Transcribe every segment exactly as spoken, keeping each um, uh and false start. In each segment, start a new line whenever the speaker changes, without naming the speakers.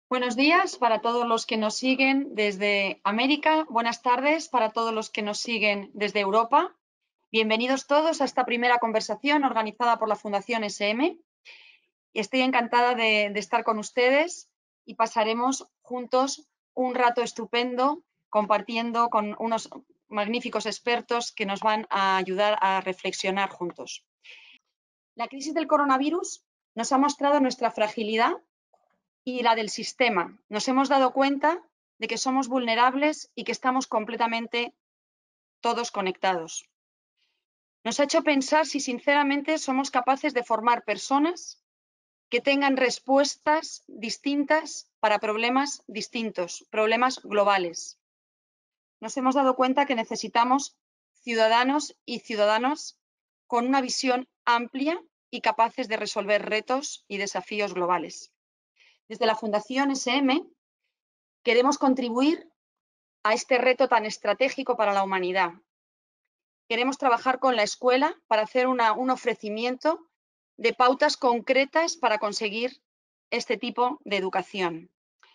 Buenos días para todos los que nos siguen desde América. Buenas tardes para todos los que nos siguen desde Europa. Bienvenidos todos a esta primera conversación organizada por la Fundación S M. Estoy encantada de, de estar con ustedes y pasaremos juntos un rato estupendo compartiendo con unos magníficos expertos que nos van a ayudar a reflexionar juntos. La crisis del coronavirus nos ha mostrado nuestra fragilidad y la del sistema. Nos hemos dado cuenta de que somos vulnerables y que estamos completamente todos conectados. Nos ha hecho pensar si sinceramente somos capaces de formar personas que tengan respuestas distintas para problemas distintos, problemas globales. Nos hemos dado cuenta que necesitamos ciudadanos y ciudadanas con una visión amplia y capaces de resolver retos y desafíos globales. Desde la Fundación S M queremos contribuir a este reto tan estratégico para la humanidad. Queremos trabajar con la escuela para hacer una, un ofrecimiento de pautas concretas para conseguir este tipo de educación.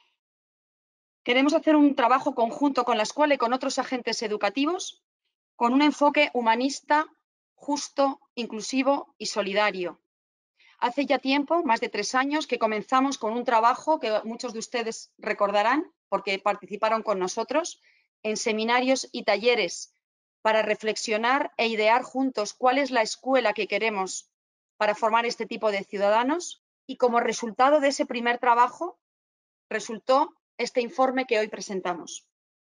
Queremos hacer un trabajo conjunto con la escuela y con otros agentes educativos con un enfoque humanista, justo, inclusivo y solidario. Hace ya tiempo, más de tres años, que comenzamos con un trabajo que muchos de ustedes recordarán porque participaron con nosotros en seminarios y talleres para reflexionar e idear juntos cuál es la escuela que queremos para formar este tipo de ciudadanos, y como resultado de ese primer trabajo resultó este informe que hoy presentamos.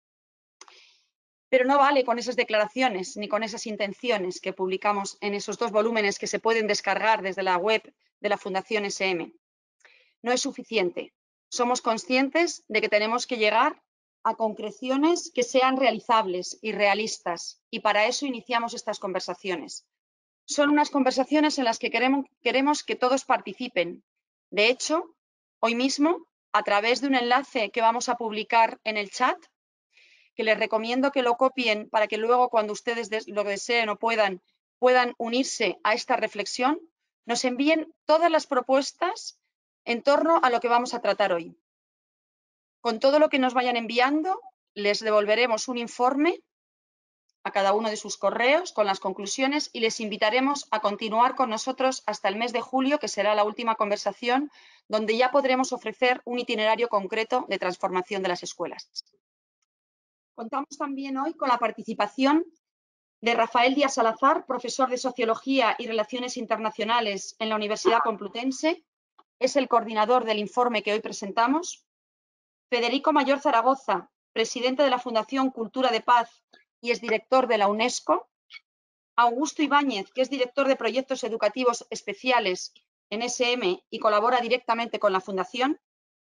Pero no vale con esas declaraciones ni con esas intenciones que publicamos en esos dos volúmenes que se pueden descargar desde la web de la Fundación S M. No es suficiente. Somos conscientes de que tenemos que llegar a concreciones que sean realizables y realistas, y para eso iniciamos estas conversaciones. Son unas conversaciones en las que queremos, queremos que todos participen. De hecho, hoy mismo, a través de un enlace que vamos a publicar en el chat, que les recomiendo que lo copien para que luego, cuando ustedes lo deseen o puedan, puedan unirse a esta reflexión, nos envíen todas las propuestas en torno a lo que vamos a tratar hoy. Con todo lo que nos vayan enviando, les devolveremos un informe a cada uno de sus correos con las conclusiones y les invitaremos a continuar con nosotros hasta el mes de julio, que será la última conversación, donde ya podremos ofrecer un itinerario concreto de transformación de las escuelas. Contamos también hoy con la participación de Rafael Díaz Salazar, profesor de Sociología y Relaciones Internacionales en la Universidad Complutense. Es el coordinador del informe que hoy presentamos. Federico Mayor Zaragoza, presidente de la Fundación Cultura de Paz y exdirector de la UNESCO. Augusto Ibáñez, que es director de Proyectos Educativos Especiales en S M y colabora directamente con la Fundación.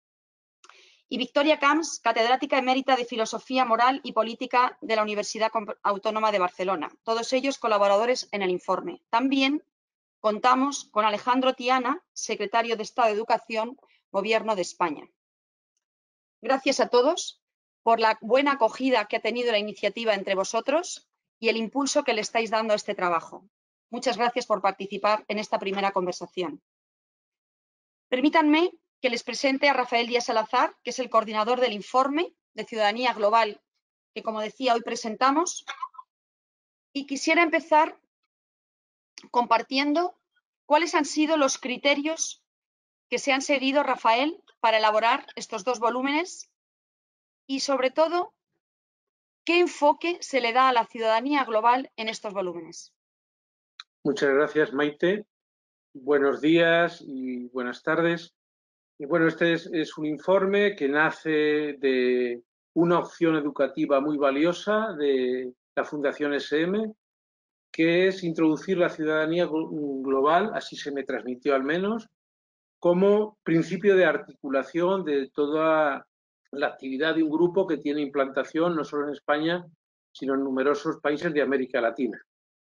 Y Victoria Camps, catedrática emérita de Filosofía Moral y Política de la Universidad Autónoma de Barcelona. Todos ellos colaboradores en el informe. También contamos con Alejandro Tiana, secretario de Estado de Educación, Gobierno de España. Gracias a todos por la buena acogida que ha tenido la iniciativa entre vosotros y el impulso que le estáis dando a este trabajo. Muchas gracias por participar en esta primera conversación. Permítanme que les presente a Rafael Díaz Salazar, que es el coordinador del informe de Ciudadanía Global que, como decía, hoy presentamos. Y quisiera empezar compartiendo cuáles han sido los criterios que se han seguido, Rafael, para elaborar estos dos volúmenes y, sobre todo, qué enfoque se le da a la ciudadanía global en estos volúmenes.
Muchas gracias, Maite. Buenos días y buenas tardes. Y bueno, este es, es un informe que nace de una opción educativa muy valiosa de la Fundación S M, que es introducir la ciudadanía global, así se me transmitió al menos, como principio de articulación de toda la actividad de un grupo que tiene implantación no solo en España, sino en numerosos países de América Latina.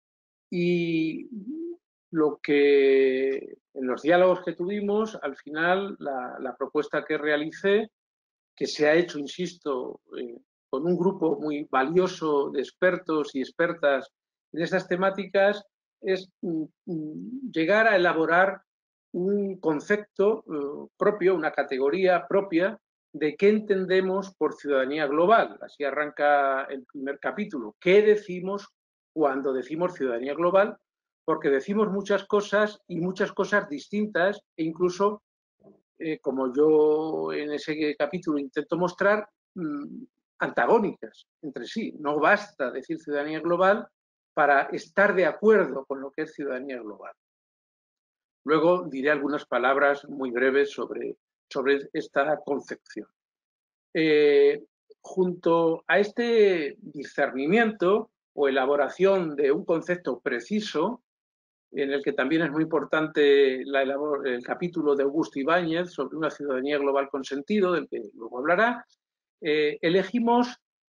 Y lo que en los diálogos que tuvimos, al final, la, la propuesta que realicé, que se ha hecho, insisto, eh, con un grupo muy valioso de expertos y expertas en estas temáticas, es mm, llegar a elaborar un concepto eh, propio, una categoría propia de qué entendemos por ciudadanía global. Así arranca el primer capítulo. ¿Qué decimos cuando decimos ciudadanía global? Porque decimos muchas cosas y muchas cosas distintas e incluso, eh, como yo en ese capítulo intento mostrar, mmm, antagónicas entre sí. No basta decir ciudadanía global para estar de acuerdo con lo que es ciudadanía global. Luego diré algunas palabras muy breves sobre, sobre esta concepción. Eh, junto a este discernimiento o elaboración de un concepto preciso, en el que también es muy importante la el capítulo de Augusto Ibáñez sobre una ciudadanía global con sentido, del que luego hablará, eh, elegimos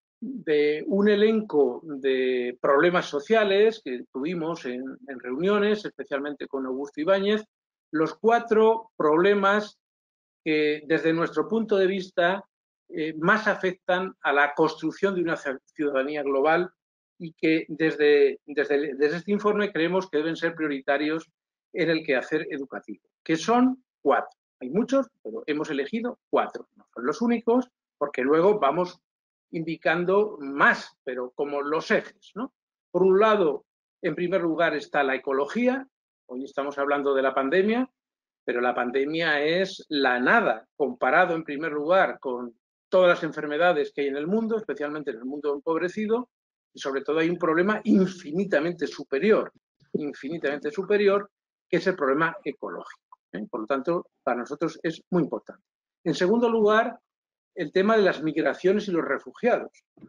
de un elenco de problemas sociales que tuvimos en, en reuniones, especialmente con Augusto Ibáñez, los cuatro problemas que desde nuestro punto de vista eh, más afectan a la construcción de una ciudadanía global y que desde, desde, desde este informe creemos que deben ser prioritarios en el quehacer educativo, que son cuatro. Hay muchos, pero hemos elegido cuatro. No son los únicos, porque luego vamos indicando más, pero como los ejes, ¿no? Por un lado, en primer lugar está la ecología. Hoy estamos hablando de la pandemia, pero la pandemia es la nada comparado en primer lugar con todas las enfermedades que hay en el mundo, especialmente en el mundo empobrecido, y sobre todo hay un problema infinitamente superior, infinitamente superior, que es el problema ecológico, ¿eh? Por lo tanto, para nosotros es muy importante. En segundo lugar, el tema de las migraciones y los refugiados.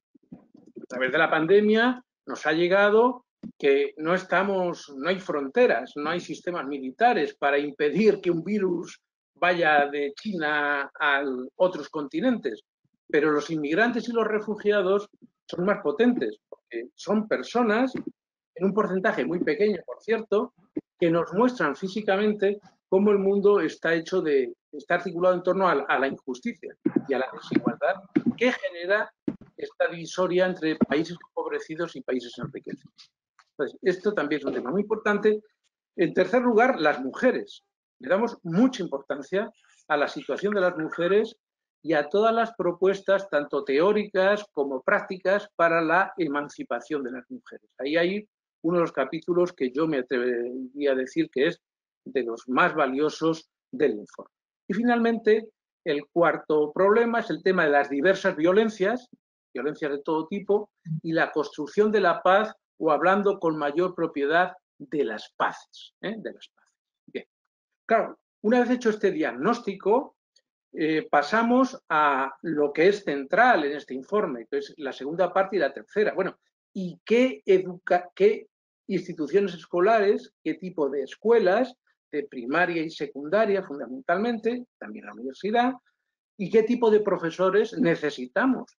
A través de la pandemia nos ha llegado que no estamos, no hay fronteras, no hay sistemas militares para impedir que un virus vaya de China a otros continentes, pero los inmigrantes y los refugiados son más potentes, porque son personas, en un porcentaje muy pequeño, por cierto, que nos muestran físicamente cómo el mundo está hecho de, está articulado en torno a la, a la injusticia y a la desigualdad que genera esta divisoria entre países empobrecidos y países enriquecidos. Entonces, esto también es un tema muy importante. En tercer lugar, las mujeres. Le damos mucha importancia a la situación de las mujeres y a todas las propuestas, tanto teóricas como prácticas, para la emancipación de las mujeres. Ahí hay uno de los capítulos que yo me atrevería a decir que es de los más valiosos del informe. Y finalmente, el cuarto problema es el tema de las diversas violencias, violencias de todo tipo, y la construcción de la paz, o hablando con mayor propiedad, de las paces, ¿eh? de las paces. Bien. Claro, una vez hecho este diagnóstico, eh, pasamos a lo que es central en este informe, que es la segunda parte y la tercera. Bueno, ¿y qué, educa qué instituciones escolares, qué tipo de escuelas, de primaria y secundaria fundamentalmente, también la universidad, y qué tipo de profesores necesitamos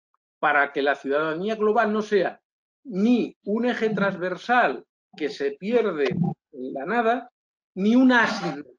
para que la ciudadanía global no sea ni un eje transversal que se pierde en la nada, ni una asignatura?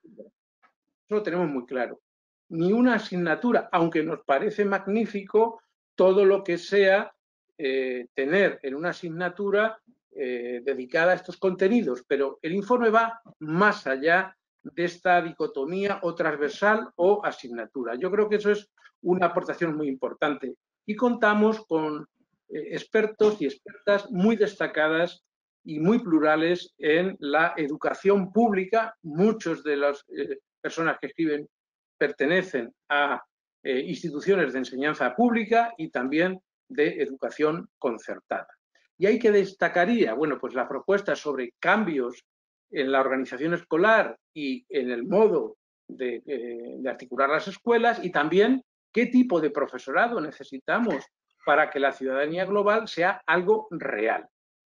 Eso lo tenemos muy claro. Ni una asignatura, aunque nos parece magnífico todo lo que sea eh, tener en una asignatura eh, dedicada a estos contenidos, pero el informe va más allá de esta dicotomía o transversal o asignatura. Yo creo que eso es una aportación muy importante. Y contamos con eh, expertos y expertas muy destacadas y muy plurales en la educación pública. Muchos de las eh, personas que escriben pertenecen a eh, instituciones de enseñanza pública y también de educación concertada. ¿Y ahí qué destacaría? Bueno, pues la propuesta sobre cambios en la organización escolar y en el modo de, eh, de articular las escuelas, y también qué tipo de profesorado necesitamos para que la ciudadanía global sea algo real.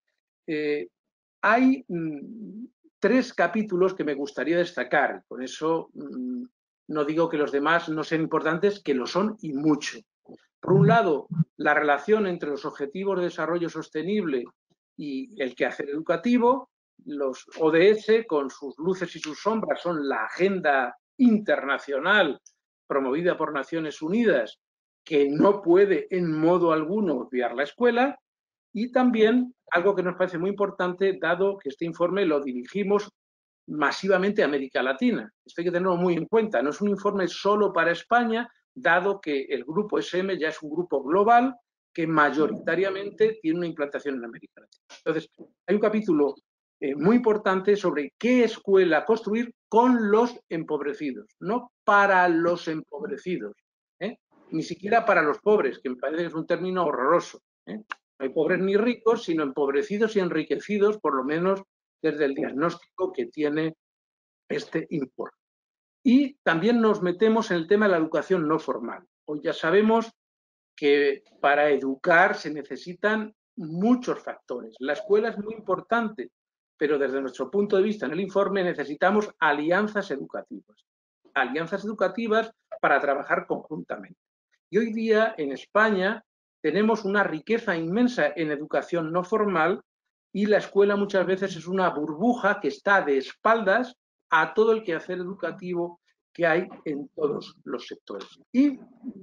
Eh, hay mmm, tres capítulos que me gustaría destacar. Con eso mmm, no digo que los demás no sean importantes, que lo son y mucho. Por un lado, la relación entre los Objetivos de Desarrollo Sostenible y el quehacer educativo. Los O D S, con sus luces y sus sombras, son la agenda internacional promovida por Naciones Unidas, que no puede en modo alguno obviar la escuela. Y también algo que nos parece muy importante, dado que este informe lo dirigimos masivamente a América Latina. Esto hay que tenerlo muy en cuenta. No es un informe solo para España, dado que el grupo S M ya es un grupo global que mayoritariamente tiene una implantación en América Latina. Entonces, hay un capítulo eh, muy importante sobre qué escuela construir con los empobrecidos, no para los empobrecidos, ¿eh? Ni siquiera para los pobres, que me parece que es un término horroroso, ¿eh? No hay pobres ni ricos, sino empobrecidos y enriquecidos, por lo menos desde el diagnóstico que tiene este informe. Y también nos metemos en el tema de la educación no formal. Hoy ya sabemos que para educar se necesitan muchos factores. La escuela es muy importante, pero desde nuestro punto de vista en el informe necesitamos alianzas educativas. Alianzas educativas para trabajar conjuntamente. Y hoy día en España tenemos una riqueza inmensa en educación no formal y la escuela muchas veces es una burbuja que está de espaldas a todo el quehacer educativo que hay en todos los sectores. Y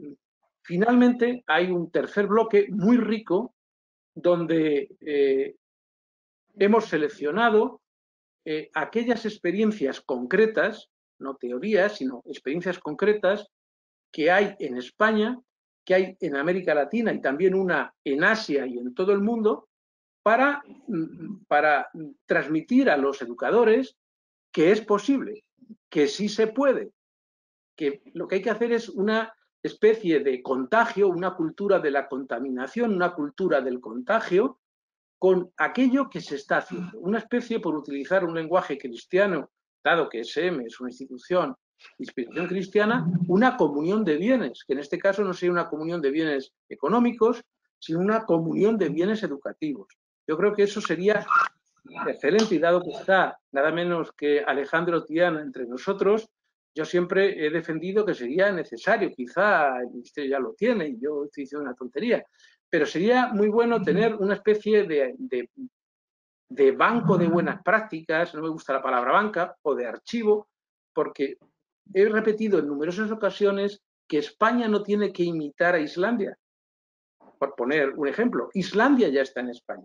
finalmente hay un tercer bloque muy rico donde eh, hemos seleccionado eh, aquellas experiencias concretas, no teorías, sino experiencias concretas que hay en España, que hay en América Latina y también una en Asia y en todo el mundo, para, para transmitir a los educadores que es posible, que sí se puede, que lo que hay que hacer es una especie de contagio, una cultura de la contaminación, una cultura del contagio, con aquello que se está haciendo. Una especie, por utilizar un lenguaje cristiano, dado que S M es una institución de inspiración cristiana, una comunión de bienes, que en este caso no sería una comunión de bienes económicos, sino una comunión de bienes educativos. Yo creo que eso sería excelente y dado que está nada menos que Alejandro Tiana entre nosotros, yo siempre he defendido que sería necesario, quizá el Ministerio ya lo tiene y yo estoy diciendo una tontería, pero sería muy bueno tener una especie de, de, de banco de buenas prácticas, no me gusta la palabra banca, o de archivo, porque he repetido en numerosas ocasiones que España no tiene que imitar a Islandia. Por poner un ejemplo, Islandia ya está en España.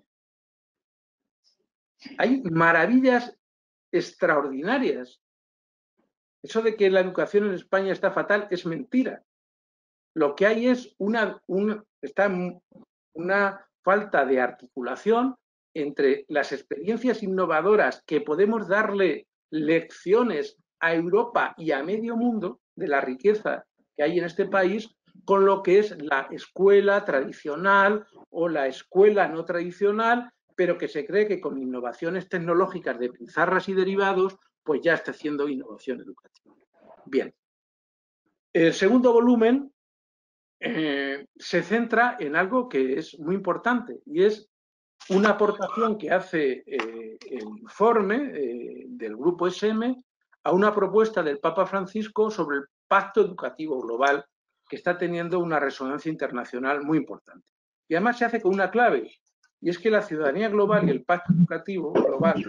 Hay maravillas extraordinarias. Eso de que la educación en España está fatal es mentira. Lo que hay es una, una, está una falta de articulación entre las experiencias innovadoras que podemos darle lecciones a Europa y a medio mundo de la riqueza que hay en este país con lo que es la escuela tradicional o la escuela no tradicional, pero que se cree que con innovaciones tecnológicas de pizarras y derivados, pues ya está haciendo innovación educativa. Bien. El segundo volumen eh, se centra en algo que es muy importante y es una aportación que hace eh, el informe eh, del Grupo S M a una propuesta del Papa Francisco sobre el Pacto Educativo Global que está teniendo una resonancia internacional muy importante. Y además se hace con una clave, y es que la ciudadanía global y el Pacto Educativo Global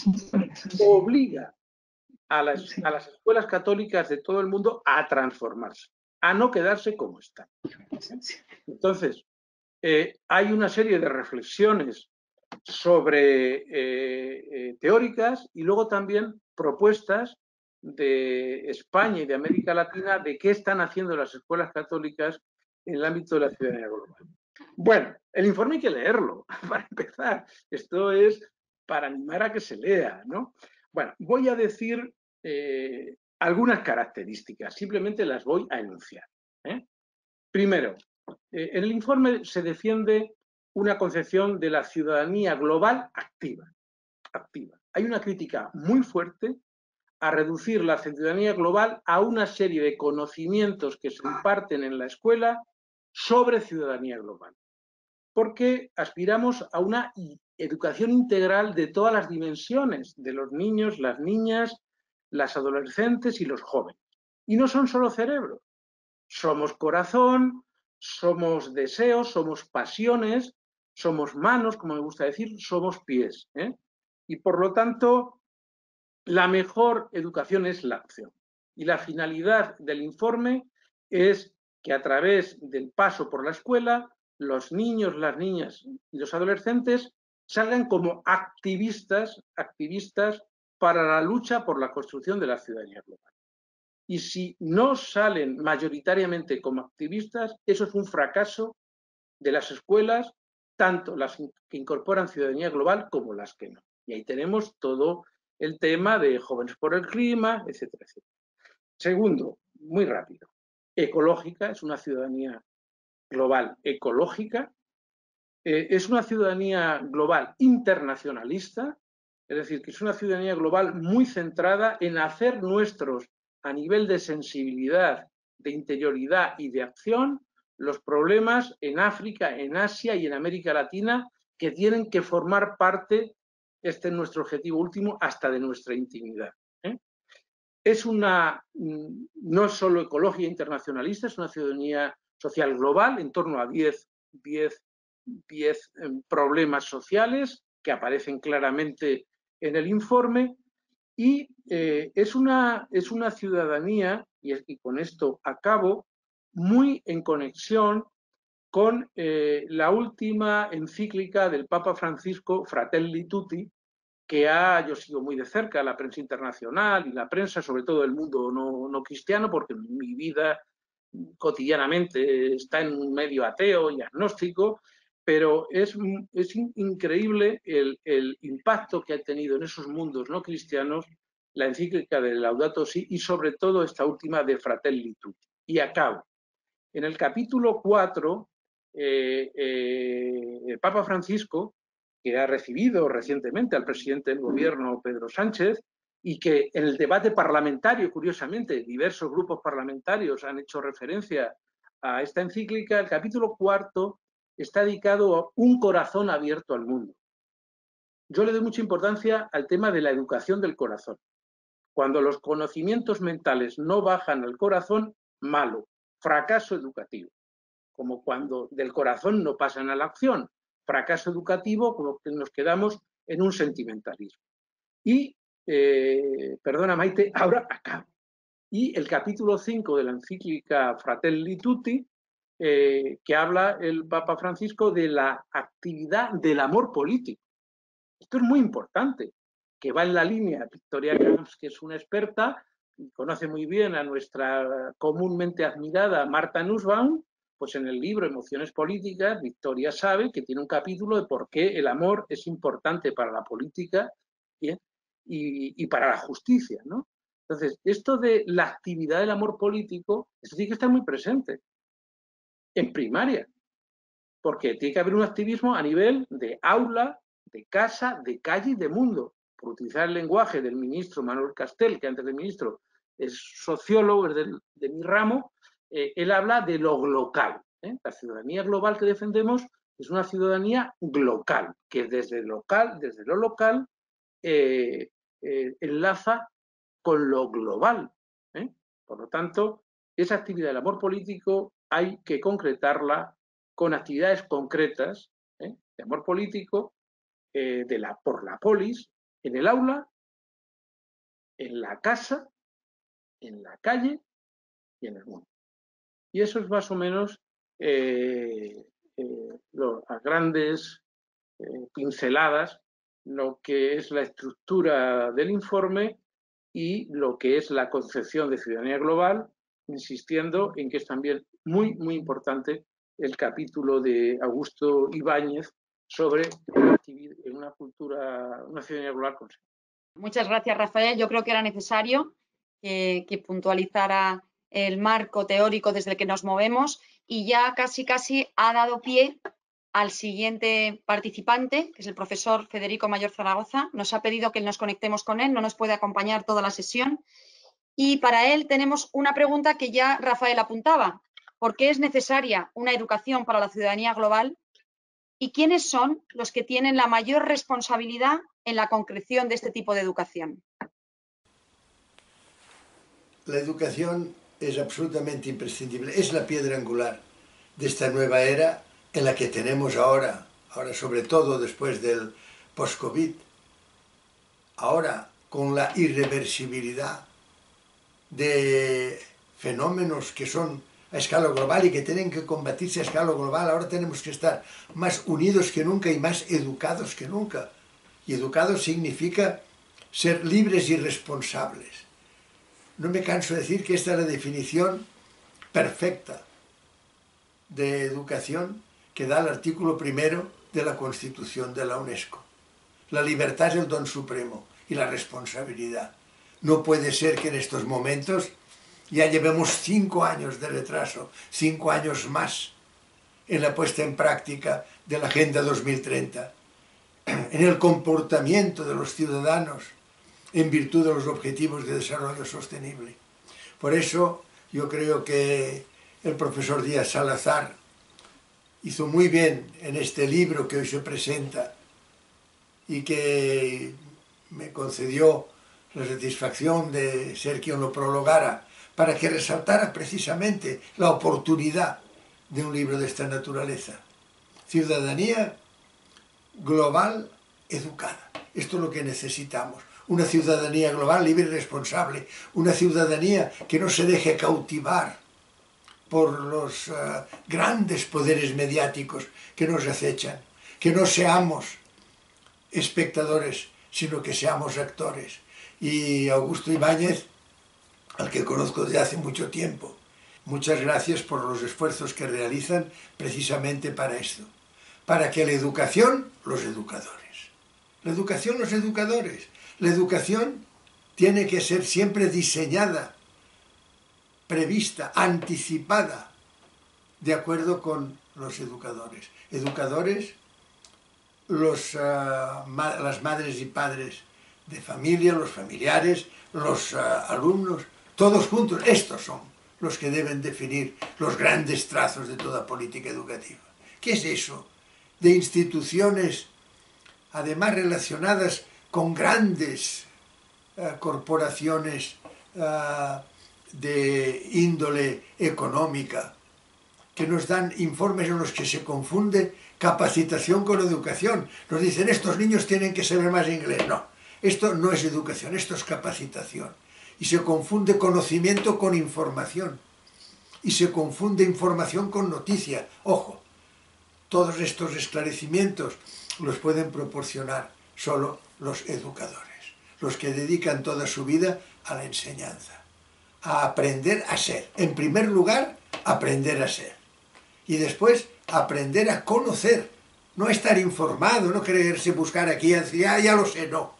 obliga a las, a las escuelas católicas de todo el mundo a transformarse, a no quedarse como están. Entonces, eh, hay una serie de reflexiones sobre eh, eh, teóricas y luego también propuestas de España y de América Latina de qué están haciendo las escuelas católicas en el ámbito de la ciudadanía global. Bueno, el informe hay que leerlo, para empezar. Esto es para animar a que se lea, ¿no? Bueno, voy a decir eh, algunas características, simplemente las voy a enunciar, ¿eh? Primero, eh, en el informe se defiende una concepción de la ciudadanía global activa, activa. Hay una crítica muy fuerte a reducir la ciudadanía global a una serie de conocimientos que se imparten en la escuela sobre ciudadanía global, porque aspiramos a una educación integral de todas las dimensiones de los niños, las niñas, las adolescentes y los jóvenes. Y no son solo cerebros, somos corazón, somos deseos, somos pasiones, somos manos, como me gusta decir, somos pies, ¿eh? Y por lo tanto, la mejor educación es la acción. Y la finalidad del informe es que a través del paso por la escuela, los niños, las niñas y los adolescentes salgan como activistas, activistas para la lucha por la construcción de la ciudadanía global. y si no salen mayoritariamente como activistas, eso es un fracaso de las escuelas, tanto las que incorporan ciudadanía global como las que no. Y ahí tenemos todo el tema de Jóvenes por el Clima, etcétera, etcétera. Segundo, muy rápido, ecológica, es una ciudadanía global ecológica, eh, es una ciudadanía global internacionalista, es decir, que es una ciudadanía global muy centrada en hacer nuestros, a nivel de sensibilidad, de interioridad y de acción, los problemas en África, en Asia y en América Latina que tienen que formar parte, este es nuestro objetivo último, hasta de nuestra intimidad. ¿eh? Es una, no solo ecológica internacionalista, es una ciudadanía social global en torno a diez, diez, diez problemas sociales que aparecen claramente en el informe y eh, es, una, es una ciudadanía, y, y con esto acabo, muy en conexión con eh, la última encíclica del Papa Francisco, Fratelli Tutti, que ha, yo sigo muy de cerca la prensa internacional y la prensa, sobre todo el mundo no, no cristiano, porque mi vida cotidianamente está en un medio ateo y agnóstico, pero es, es increíble el, el impacto que ha tenido en esos mundos no cristianos la encíclica de Laudato Si y sobre todo esta última de Fratelli Tutti. Y acabo. En el capítulo cuatro, eh, eh, el Papa Francisco, que ha recibido recientemente al presidente del gobierno, Pedro Sánchez, y que en el debate parlamentario, curiosamente, diversos grupos parlamentarios han hecho referencia a esta encíclica, el capítulo cuarto está dedicado a un corazón abierto al mundo. Yo le doy mucha importancia al tema de la educación del corazón. Cuando los conocimientos mentales no bajan al corazón, malo, fracaso educativo. Como cuando del corazón no pasan a la acción, fracaso educativo, como que nos quedamos en un sentimentalismo. Y, eh, perdona Maite, ahora acabo. Y el capítulo cinco de la encíclica Fratelli Tutti, eh, que habla el Papa Francisco de la actividad del amor político. Esto es muy importante, que va en la línea. Victoria Camps, que es una experta, y conoce muy bien a nuestra comúnmente admirada Marta Nussbaum, pues en el libro Emociones Políticas, Victoria sabe que tiene un capítulo de por qué el amor es importante para la política ¿bien? Y, y para la justicia, ¿no? Entonces, esto de la actividad del amor político, esto tiene que estar muy presente en primaria, porque tiene que haber un activismo a nivel de aula, de casa, de calle y de mundo. Por utilizar el lenguaje del ministro Manuel Castel, que antes de ministro es sociólogo, es del, de mi ramo, eh, él habla de lo local. ¿eh? La ciudadanía global que defendemos es una ciudadanía local, que desde, local, desde lo local eh, eh, enlaza con lo global. ¿eh? Por lo tanto, esa actividad del amor político hay que concretarla con actividades concretas ¿eh? de amor político eh, de la, por la polis, en el aula, en la casa, en la calle y en el mundo. Y eso es más o menos eh, eh, lo, a grandes eh, pinceladas lo que es la estructura del informe y lo que es la concepción de ciudadanía global, insistiendo en que es también muy, muy importante el capítulo de Augusto Ibáñez sobre una cultura, una ciudadanía global consciente.
Muchas gracias, Rafael. Yo creo que era necesario que, que puntualizara el marco teórico desde el que nos movemos y ya casi, casi ha dado pie al siguiente participante, que es el profesor Federico Mayor Zaragoza. Nos ha pedido que nos conectemos con él, no nos puede acompañar toda la sesión. Y para él tenemos una pregunta que ya Rafael apuntaba. ¿Por qué es necesaria una educación para la ciudadanía global? ¿Y quiénes son los que tienen la mayor responsabilidad en la concreción de este tipo de educación?
La educación es absolutamente imprescindible, es la piedra angular de esta nueva era en la que tenemos ahora, ahora sobre todo después del post-COVID, ahora con la irreversibilidad de fenómenos que son a escala global y que tienen que combatirse a escala global. Ahora tenemos que estar más unidos que nunca y más educados que nunca. Y educados significa ser libres y responsables. No me canso de decir que esta es la definición perfecta de educación que da el artículo primero de la Constitución de la UNESCO. La libertad es el don supremo y la responsabilidad. No puede ser que en estos momentos ya llevemos cinco años de retraso, cinco años más en la puesta en práctica de la Agenda dos mil treinta, en el comportamiento de los ciudadanos en virtud de los objetivos de desarrollo sostenible. Por eso yo creo que el profesor Díaz Salazar hizo muy bien en este libro que hoy se presenta y que me concedió la satisfacción de ser quien lo prologara, para que resaltara precisamente la oportunidad de un libro de esta naturaleza. Ciudadanía global educada. Esto es lo que necesitamos. Una ciudadanía global, libre y responsable. Una ciudadanía que no se deje cautivar por los uh, grandes poderes mediáticos que nos acechan. Que no seamos espectadores, sino que seamos actores. Y Augusto Ibáñez, al que conozco desde hace mucho tiempo, muchas gracias por los esfuerzos que realizan precisamente para esto. Para que la educación, los educadores. La educación, los educadores. La educación tiene que ser siempre diseñada, prevista, anticipada, de acuerdo con los educadores. Educadores, los, uh, ma las madres y padres de familia, los familiares, los uh, alumnos, todos juntos. Estos son los que deben definir los grandes trazos de toda política educativa. ¿Qué es eso? De instituciones, además relacionadas con grandes uh, corporaciones uh, de índole económica, que nos dan informes en los que se confunde capacitación con educación. Nos dicen, estos niños tienen que saber más inglés. No, esto no es educación, esto es capacitación. Y se confunde conocimiento con información. Y se confunde información con noticia. Ojo, todos estos esclarecimientos los pueden proporcionar solo los educadores, los que dedican toda su vida a la enseñanza, a aprender a ser. En primer lugar, aprender a ser. Y después, aprender a conocer. No estar informado, no creerse buscar aquí y decir, ah, ya lo sé, no.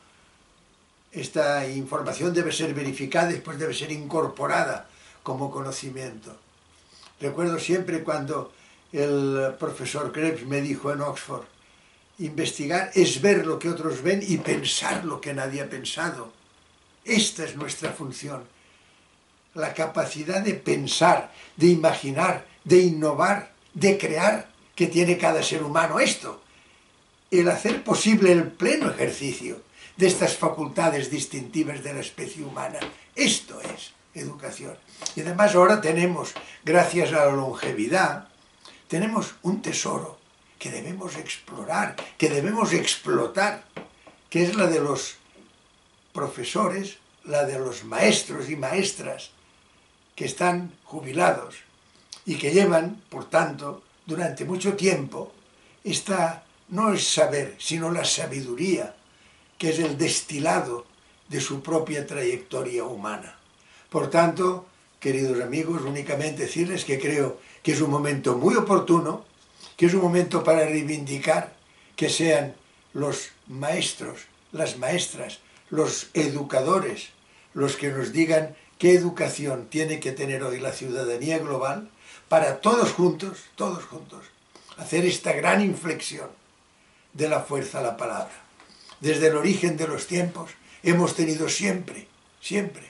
Esta información debe ser verificada y después debe ser incorporada como conocimiento. Recuerdo siempre cuando el profesor Krebs me dijo en Oxford, investigar es ver lo que otros ven y pensar lo que nadie ha pensado. Esta es nuestra función. La capacidad de pensar, de imaginar, de innovar, de crear que tiene cada ser humano. Esto, el hacer posible el pleno ejercicio de estas facultades distintivas de la especie humana. Esto es educación. Y además ahora tenemos, gracias a la longevidad, tenemos un tesoro que debemos explorar, que debemos explotar, que es la de los profesores, la de los maestros y maestras que están jubilados y que llevan, por tanto, durante mucho tiempo, esta no es saber, sino la sabiduría, que es el destilado de su propia trayectoria humana. Por tanto, queridos amigos, únicamente decirles que creo que es un momento muy oportuno, que es un momento para reivindicar que sean los maestros, las maestras, los educadores, los que nos digan qué educación tiene que tener hoy la ciudadanía global, para todos juntos, todos juntos, hacer esta gran inflexión de la fuerza a la palabra. Desde el origen de los tiempos hemos tenido siempre, siempre,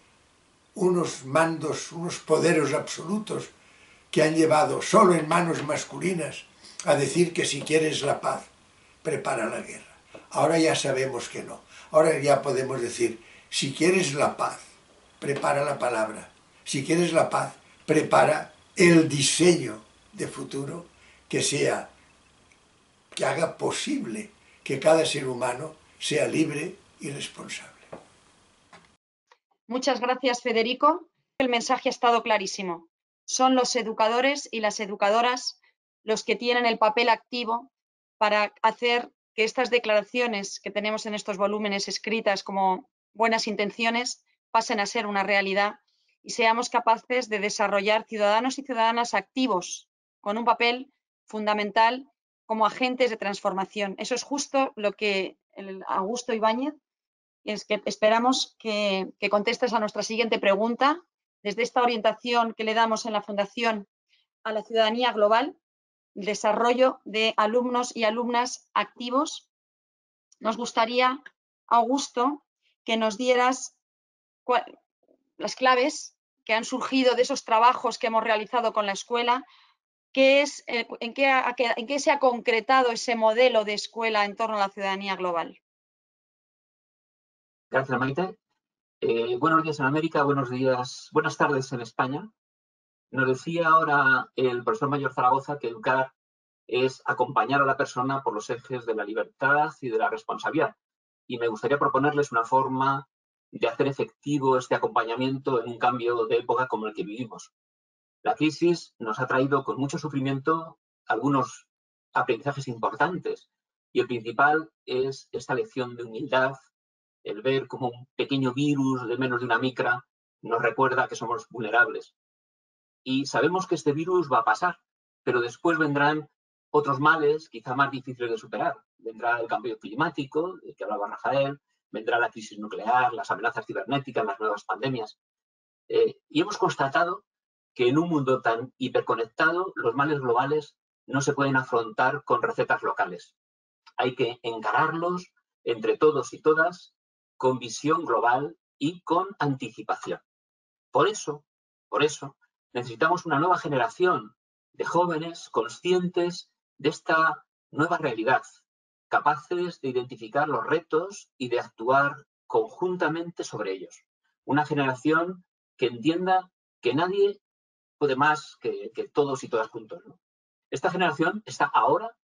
unos mandos, unos poderes absolutos que han llevado solo en manos masculinas a decir que si quieres la paz, prepara la guerra. Ahora ya sabemos que no. Ahora ya podemos decir, si quieres la paz, prepara la palabra. Si quieres la paz, prepara el diseño de futuro que sea, que haga posible que cada ser humano sea libre y responsable.
Muchas gracias, Federico. El mensaje ha estado clarísimo. Son los educadores y las educadoras los que tienen el papel activo para hacer que estas declaraciones que tenemos en estos volúmenes escritas como buenas intenciones pasen a ser una realidad y seamos capaces de desarrollar ciudadanos y ciudadanas activos con un papel fundamental como agentes de transformación. Eso es justo lo que el Augusto Ibáñez, es que esperamos que, que contestes a nuestra siguiente pregunta. Desde esta orientación que le damos en la Fundación a la ciudadanía global, el desarrollo de alumnos y alumnas activos, nos gustaría, Augusto, que nos dieras cuál, las claves que han surgido de esos trabajos que hemos realizado con la escuela, qué es, eh, en, qué ha, en qué se ha concretado ese modelo de escuela en torno a la ciudadanía global.
Gracias, Maite. Eh, buenos días en América, buenos días, buenas tardes en España. Nos decía ahora el profesor Mayor Zaragoza que educar es acompañar a la persona por los ejes de la libertad y de la responsabilidad. Y me gustaría proponerles una forma de hacer efectivo este acompañamiento en un cambio de época como el que vivimos. La crisis nos ha traído con mucho sufrimiento algunos aprendizajes importantes y el principal es esta lección de humildad, el ver cómo un pequeño virus de menos de una micra nos recuerda que somos vulnerables. Y sabemos que este virus va a pasar, pero después vendrán otros males quizá más difíciles de superar. Vendrá el cambio climático, del que hablaba Rafael, vendrá la crisis nuclear, las amenazas cibernéticas, las nuevas pandemias. Eh, y hemos constatado que en un mundo tan hiperconectado, los males globales no se pueden afrontar con recetas locales. Hay que encararlos entre todos y todas con visión global y con anticipación. Por eso, por eso, necesitamos una nueva generación de jóvenes conscientes de esta nueva realidad, capaces de identificar los retos y de actuar conjuntamente sobre ellos. Una generación que entienda que nadie puede más que, que todos y todas juntos, ¿no? Esta generación está ahora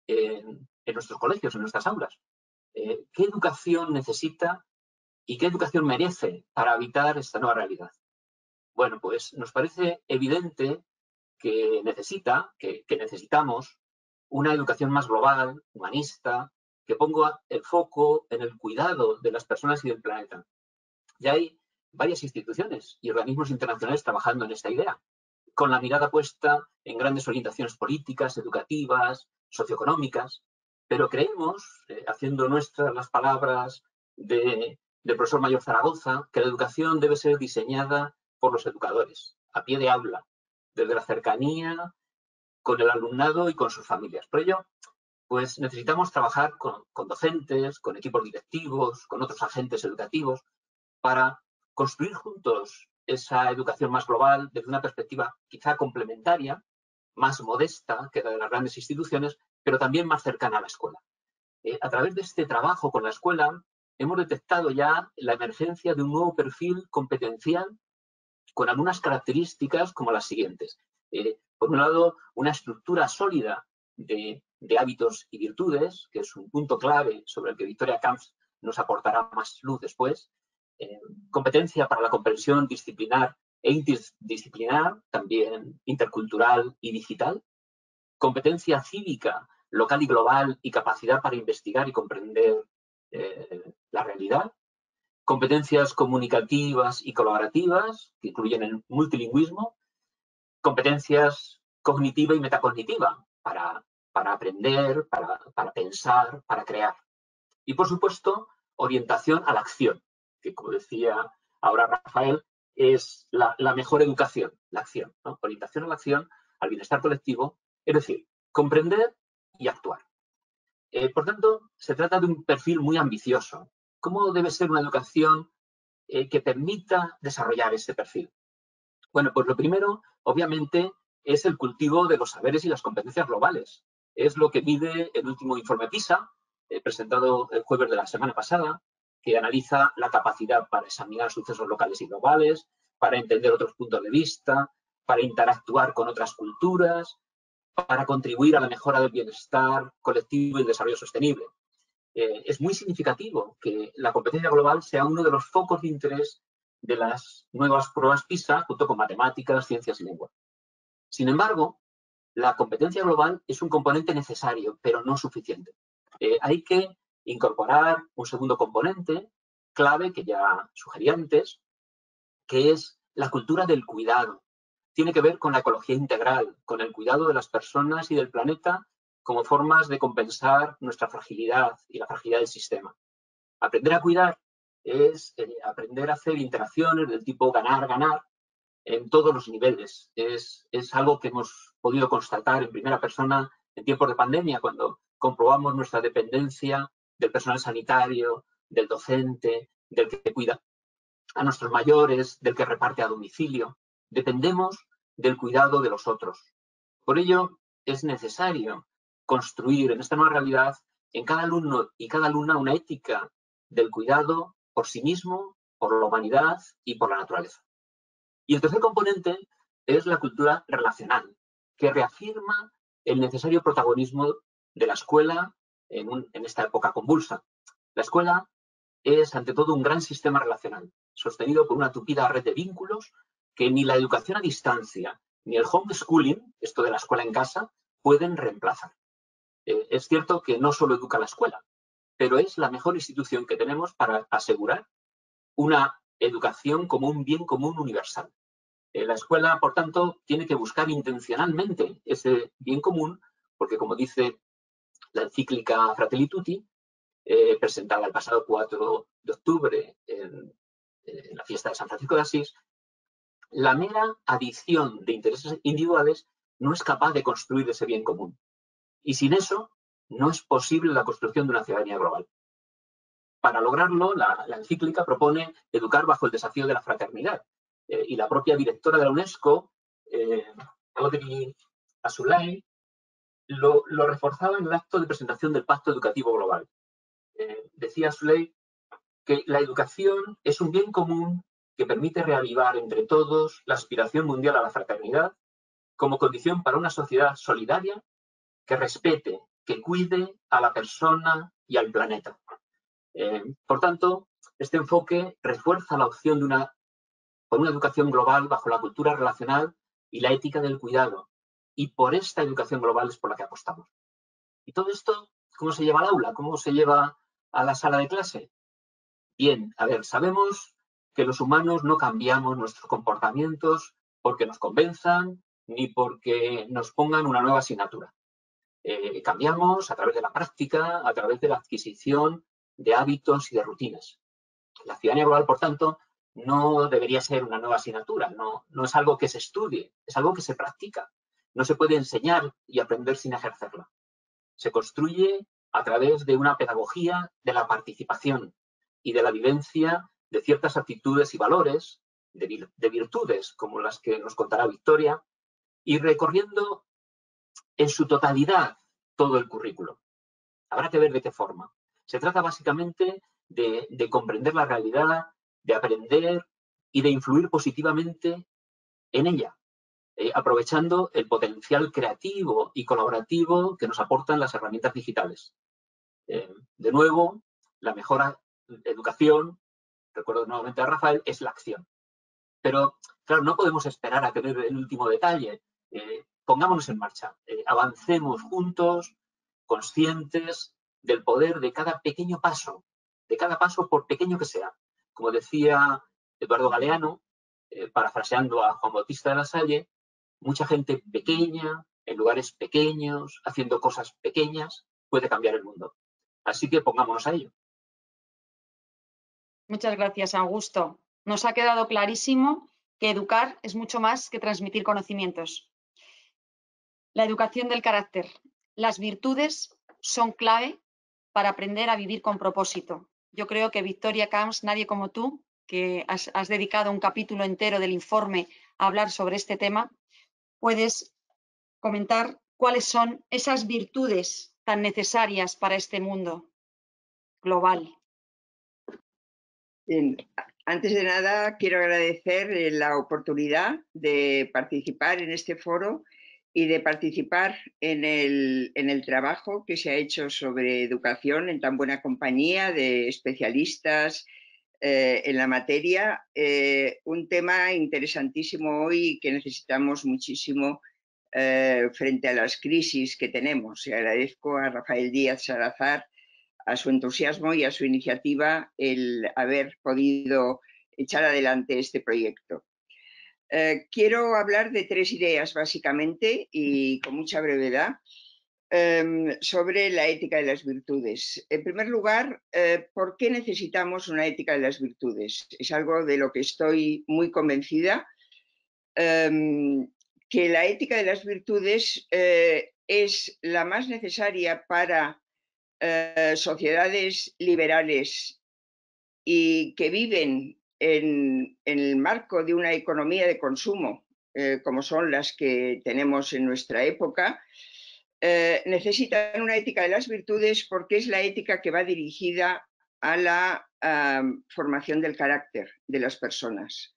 en, en nuestros colegios, en nuestras aulas. Eh, ¿Qué educación necesita y qué educación merece para habitar esta nueva realidad? Bueno, pues nos parece evidente que necesita, que, que necesitamos una educación más global, humanista, que ponga el foco en el cuidado de las personas y del planeta. Ya hay varias instituciones y organismos internacionales trabajando en esta idea, con la mirada puesta en grandes orientaciones políticas, educativas, socioeconómicas, pero creemos, eh, haciendo nuestras las palabras de, del profesor Mayor Zaragoza, que la educación debe ser diseñada por los educadores, a pie de aula, desde la cercanía con el alumnado y con sus familias. Por ello, pues necesitamos trabajar con, con docentes, con equipos directivos, con otros agentes educativos, para construir juntos esa educación más global desde una perspectiva quizá complementaria, más modesta que la de las grandes instituciones, pero también más cercana a la escuela. Eh, a través de este trabajo con la escuela, hemos detectado ya la emergencia de un nuevo perfil competencial con algunas características como las siguientes. Eh, por un lado, una estructura sólida de, de hábitos y virtudes, que es un punto clave sobre el que Victoria Camps nos aportará más luz después. Eh, competencia para la comprensión disciplinar e interdisciplinar, también intercultural y digital. Competencia cívica, local y global y capacidad para investigar y comprender eh, la realidad. Competencias comunicativas y colaborativas, que incluyen el multilingüismo. Competencias cognitiva y metacognitiva, para, para aprender, para, para pensar, para crear. Y, por supuesto, orientación a la acción, que, como decía ahora Rafael, es la, la mejor educación, la acción, ¿no? Orientación a la acción, al bienestar colectivo, es decir, comprender y actuar. Eh, por tanto, se trata de un perfil muy ambicioso. ¿Cómo debe ser una educación eh, que permita desarrollar este perfil? Bueno, pues lo primero, obviamente, es el cultivo de los saberes y las competencias globales. Es lo que mide el último informe PISA, eh, presentado el jueves de la semana pasada, que analiza la capacidad para examinar sucesos locales y globales, para entender otros puntos de vista, para interactuar con otras culturas, para contribuir a la mejora del bienestar colectivo y el desarrollo sostenible. Eh, es muy significativo que la competencia global sea uno de los focos de interés de las nuevas pruebas PISA, junto con matemáticas, ciencias y lengua. Sin embargo, la competencia global es un componente necesario, pero no suficiente. Eh, hay que incorporar un segundo componente clave que ya sugerí antes, que es la cultura del cuidado. Tiene que ver con la ecología integral, con el cuidado de las personas y del planeta como formas de compensar nuestra fragilidad y la fragilidad del sistema. Aprender a cuidar es eh, aprender a hacer interacciones del tipo ganar-ganar en todos los niveles. Es, es algo que hemos podido constatar en primera persona en tiempos de pandemia, cuando comprobamos nuestra dependencia del personal sanitario, del docente, del que cuida a nuestros mayores, del que reparte a domicilio. Dependemos del cuidado de los otros. Por ello, es necesario construir en esta nueva realidad en cada alumno y cada alumna una ética del cuidado por sí mismo, por la humanidad y por la naturaleza. Y el tercer componente es la cultura relacional, que reafirma el necesario protagonismo de la escuela en, un, en esta época convulsa. La escuela es, ante todo, un gran sistema relacional, sostenido por una tupida red de vínculos que ni la educación a distancia ni el homeschooling, esto de la escuela en casa, pueden reemplazar. Eh, es cierto que no solo educa la escuela, pero es la mejor institución que tenemos para asegurar una educación como un bien común universal. Eh, la escuela, por tanto, tiene que buscar intencionalmente ese bien común, porque, como dice la encíclica Fratelli Tutti, eh, presentada el pasado cuatro de octubre en, en la fiesta de San Francisco de Asís, la mera adición de intereses individuales no es capaz de construir ese bien común. Y sin eso, no es posible la construcción de una ciudadanía global. Para lograrlo, la, la encíclica propone educar bajo el desafío de la fraternidad. Eh, y la propia directora de la UNESCO, eh, Audrey Azoulay, lo, lo reforzaba en el acto de presentación del Pacto Educativo Global. Eh, decía Azoulay que la educación es un bien común que permite reavivar entre todos la aspiración mundial a la fraternidad como condición para una sociedad solidaria que respete, que cuide a la persona y al planeta. Eh, por tanto, este enfoque refuerza la opción de una, por una educación global bajo la cultura relacional y la ética del cuidado. Y por esta educación global es por la que apostamos. ¿Y todo esto cómo se lleva al aula? ¿Cómo se lleva a la sala de clase? Bien, a ver, sabemos que los humanos no cambiamos nuestros comportamientos porque nos convenzan ni porque nos pongan una nueva asignatura. Eh, cambiamos a través de la práctica, a través de la adquisición de hábitos y de rutinas. La ciudadanía global, por tanto, no debería ser una nueva asignatura, no, no es algo que se estudie, es algo que se practica. No se puede enseñar y aprender sin ejercerla. Se construye a través de una pedagogía de la participación y de la vivencia de ciertas actitudes y valores, de, de virtudes como las que nos contará Victoria, y recorriendo en su totalidad todo el currículo. Habrá que ver de qué forma. Se trata básicamente de, de comprender la realidad, de aprender y de influir positivamente en ella, eh, aprovechando el potencial creativo y colaborativo que nos aportan las herramientas digitales. Eh, de nuevo, la mejor educación, recuerdo nuevamente a Rafael, es la acción. Pero, claro, no podemos esperar a tener el último detalle. Eh, pongámonos en marcha, eh, avancemos juntos, conscientes del poder de cada pequeño paso, de cada paso por pequeño que sea. Como decía Eduardo Galeano, eh, parafraseando a Juan Bautista de la Salle, mucha gente pequeña, en lugares pequeños, haciendo cosas pequeñas, puede cambiar el mundo. Así que pongámonos a ello.
Muchas gracias, Augusto. Nos ha quedado clarísimo que educar es mucho más que transmitir conocimientos. La educación del carácter. Las virtudes son clave para aprender a vivir con propósito. Yo creo que Victoria Camps, nadie como tú, que has, has dedicado un capítulo entero del informe a hablar sobre este tema, puedes comentar cuáles son esas virtudes tan necesarias para este mundo global.
Bien. Antes de nada, quiero agradecer la oportunidad de participar en este foro y de participar en el, en el trabajo que se ha hecho sobre educación en tan buena compañía de especialistas eh, en la materia. Eh, un tema interesantísimo hoy que necesitamos muchísimo eh, frente a las crisis que tenemos. Y agradezco a Rafael Díaz Salazar a su entusiasmo y a su iniciativa el haber podido echar adelante este proyecto. Eh, quiero hablar de tres ideas básicamente y con mucha brevedad eh, sobre la ética de las virtudes. En primer lugar, eh, ¿por qué necesitamos una ética de las virtudes? Es algo de lo que estoy muy convencida, eh, que la ética de las virtudes eh, es la más necesaria para eh, sociedades liberales y que viven en, en el marco de una economía de consumo, eh, como son las que tenemos en nuestra época, eh, necesitan una ética de las virtudes porque es la ética que va dirigida a la uh, formación del carácter de las personas.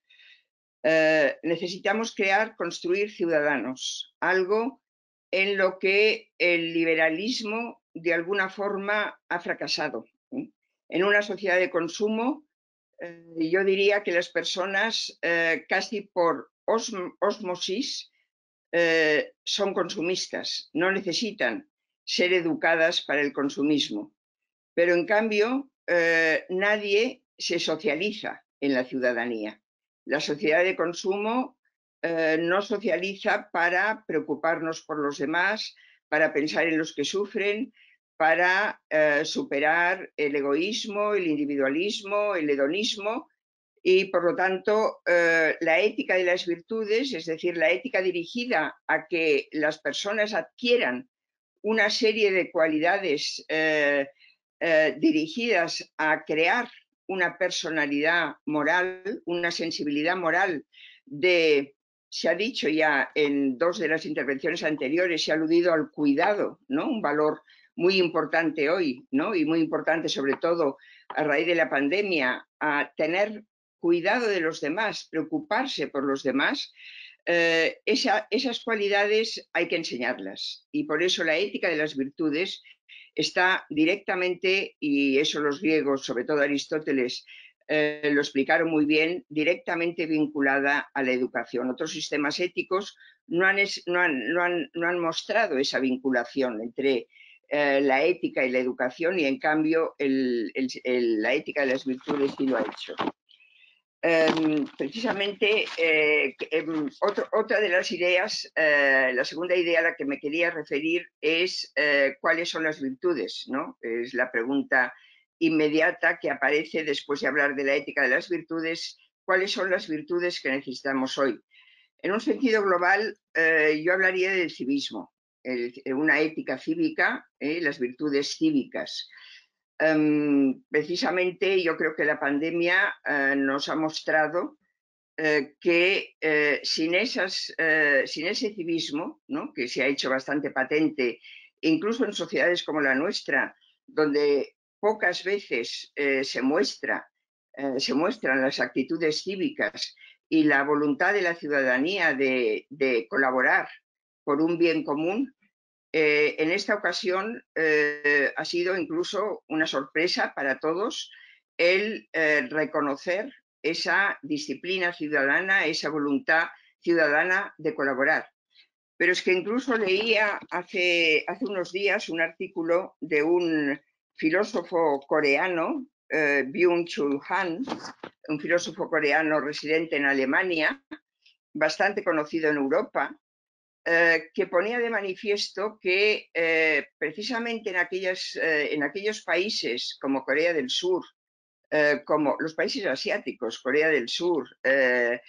Eh, necesitamos crear, construir ciudadanos, algo en lo que el liberalismo de alguna forma ha fracasado. ¿eh? En una sociedad de consumo, eh, yo diría que las personas eh, casi por osm osmosis eh, son consumistas, no necesitan ser educadas para el consumismo. Pero en cambio, eh, nadie se socializa en la ciudadanía. La sociedad de consumo eh, no socializa para preocuparnos por los demás, para pensar en los que sufren, para eh, superar el egoísmo, el individualismo, el hedonismo y, por lo tanto, eh, la ética de las virtudes, es decir, la ética dirigida a que las personas adquieran una serie de cualidades eh, eh, dirigidas a crear una personalidad moral, una sensibilidad moral de, se ha dicho ya en dos de las intervenciones anteriores, se ha aludido al cuidado, ¿no? Un valor muy importante hoy, ¿no? Y muy importante sobre todo a raíz de la pandemia, a tener cuidado de los demás, preocuparse por los demás. Eh, esa, esas cualidades hay que enseñarlas y por eso la ética de las virtudes está directamente, y eso los griegos, sobre todo Aristóteles, eh, lo explicaron muy bien, directamente vinculada a la educación. Otros sistemas éticos no han, no han, no han, no han mostrado esa vinculación entre eh, la ética y la educación y en cambio el, el, el, la ética de las virtudes sí lo ha hecho. Um, precisamente, eh, um, otro, otra de las ideas, eh, la segunda idea a la que me quería referir es eh, cuáles son las virtudes, ¿no? Es la pregunta inmediata que aparece después de hablar de la ética de las virtudes, cuáles son las virtudes que necesitamos hoy. En un sentido global, eh, yo hablaría del civismo, el, una ética cívica, eh, las virtudes cívicas. Um, precisamente yo creo que la pandemia uh, nos ha mostrado uh, que uh, sin, esas, uh, sin ese civismo, ¿no? Que se ha hecho bastante patente, incluso en sociedades como la nuestra, donde pocas veces uh, se, muestra, uh, se muestran las actitudes cívicas y la voluntad de la ciudadanía de, de colaborar por un bien común, Eh, en esta ocasión eh, ha sido incluso una sorpresa para todos el eh, reconocer esa disciplina ciudadana, esa voluntad ciudadana de colaborar. Pero es que incluso leía hace, hace unos días un artículo de un filósofo coreano, eh, Byung-Chul Han, un filósofo coreano residente en Alemania, bastante conocido en Europa, Eh, que ponía de manifiesto que eh, precisamente en, aquellas, eh, en aquellos países como Corea del Sur, eh, como los países asiáticos, Corea del Sur, eh,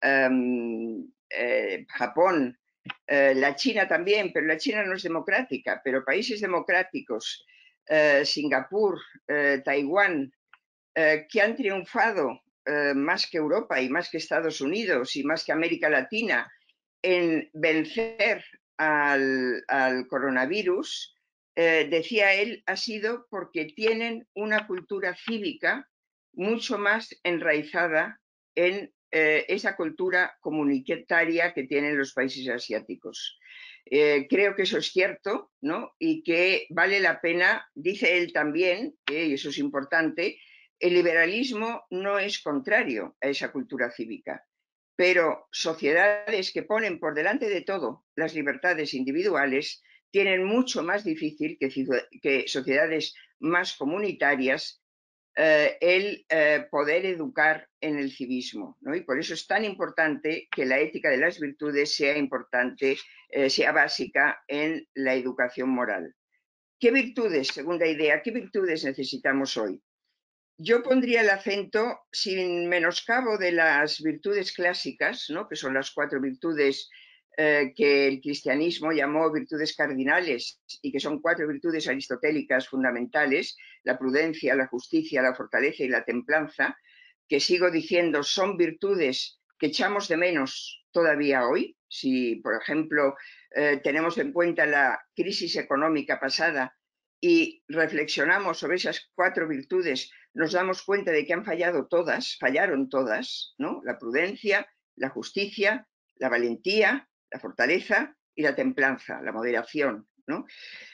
um, eh, Japón, eh, la China también, pero la China no es democrática, pero países democráticos, eh, Singapur, eh, Taiwán, eh, que han triunfado eh, más que Europa y más que Estados Unidos y más que América Latina en vencer al, al coronavirus, eh, decía él, ha sido porque tienen una cultura cívica mucho más enraizada en eh, esa cultura comunitaria que tienen los países asiáticos. Eh, creo que eso es cierto, ¿no? Y que vale la pena, dice él también, eh, y eso es importante, el liberalismo no es contrario a esa cultura cívica. Pero sociedades que ponen por delante de todo las libertades individuales tienen mucho más difícil que, que sociedades más comunitarias eh, el eh, poder educar en el civismo, ¿no? Y por eso es tan importante que la ética de las virtudes sea importante, eh, sea básica en la educación moral. ¿Qué virtudes, segunda idea, qué virtudes necesitamos hoy? Yo pondría el acento, sin menoscabo de las virtudes clásicas, ¿no? Que son las cuatro virtudes eh, que el cristianismo llamó virtudes cardinales y que son cuatro virtudes aristotélicas fundamentales, la prudencia, la justicia, la fortaleza y la templanza, que sigo diciendo son virtudes que echamos de menos todavía hoy. Si, por ejemplo, eh, tenemos en cuenta la crisis económica pasada y reflexionamos sobre esas cuatro virtudes, nos damos cuenta de que han fallado todas, fallaron todas, ¿no? La prudencia, la justicia, la valentía, la fortaleza y la templanza, la moderación, ¿no?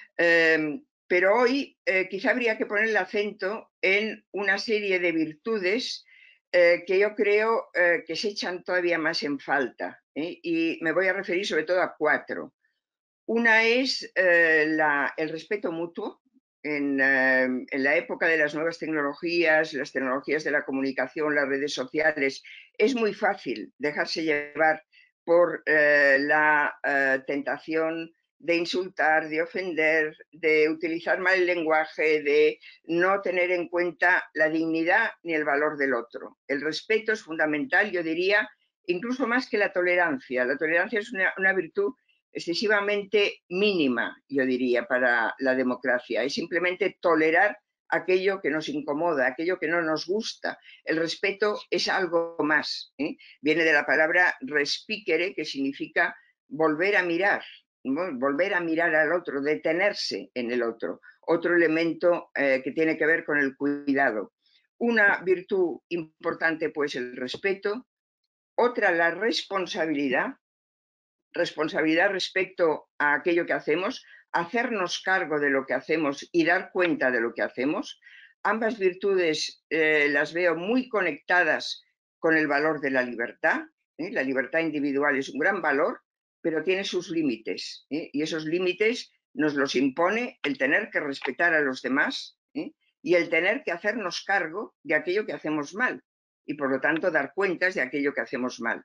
Eh, pero hoy eh, quizá habría que poner el acento en una serie de virtudes eh, que yo creo eh, que se echan todavía más en falta, ¿eh? Y me voy a referir sobre todo a cuatro. Una es eh, la, el respeto mutuo. En, eh, en la época de las nuevas tecnologías, las tecnologías de la comunicación, las redes sociales, es muy fácil dejarse llevar por eh, la eh, tentación de insultar, de ofender, de utilizar mal el lenguaje, de no tener en cuenta la dignidad ni el valor del otro. El respeto es fundamental, yo diría, incluso más que la tolerancia. La tolerancia es una, una virtud excesivamente mínima, yo diría, para la democracia. Es simplemente tolerar aquello que nos incomoda, aquello que no nos gusta. El respeto es algo más, ¿eh? Viene de la palabra respicere, que significa volver a mirar, ¿no? Volver a mirar al otro, detenerse en el otro. Otro elemento eh, que tiene que ver con el cuidado. Una virtud importante, pues, el respeto. Otra, la responsabilidad. Responsabilidad respecto a aquello que hacemos, hacernos cargo de lo que hacemos y dar cuenta de lo que hacemos. Ambas virtudes eh, las veo muy conectadas con el valor de la libertad. ¿eh? La libertad individual es un gran valor, pero tiene sus límites, ¿eh? Y esos límites nos los impone el tener que respetar a los demás, ¿eh? Y el tener que hacernos cargo de aquello que hacemos mal y por lo tanto dar cuentas de aquello que hacemos mal.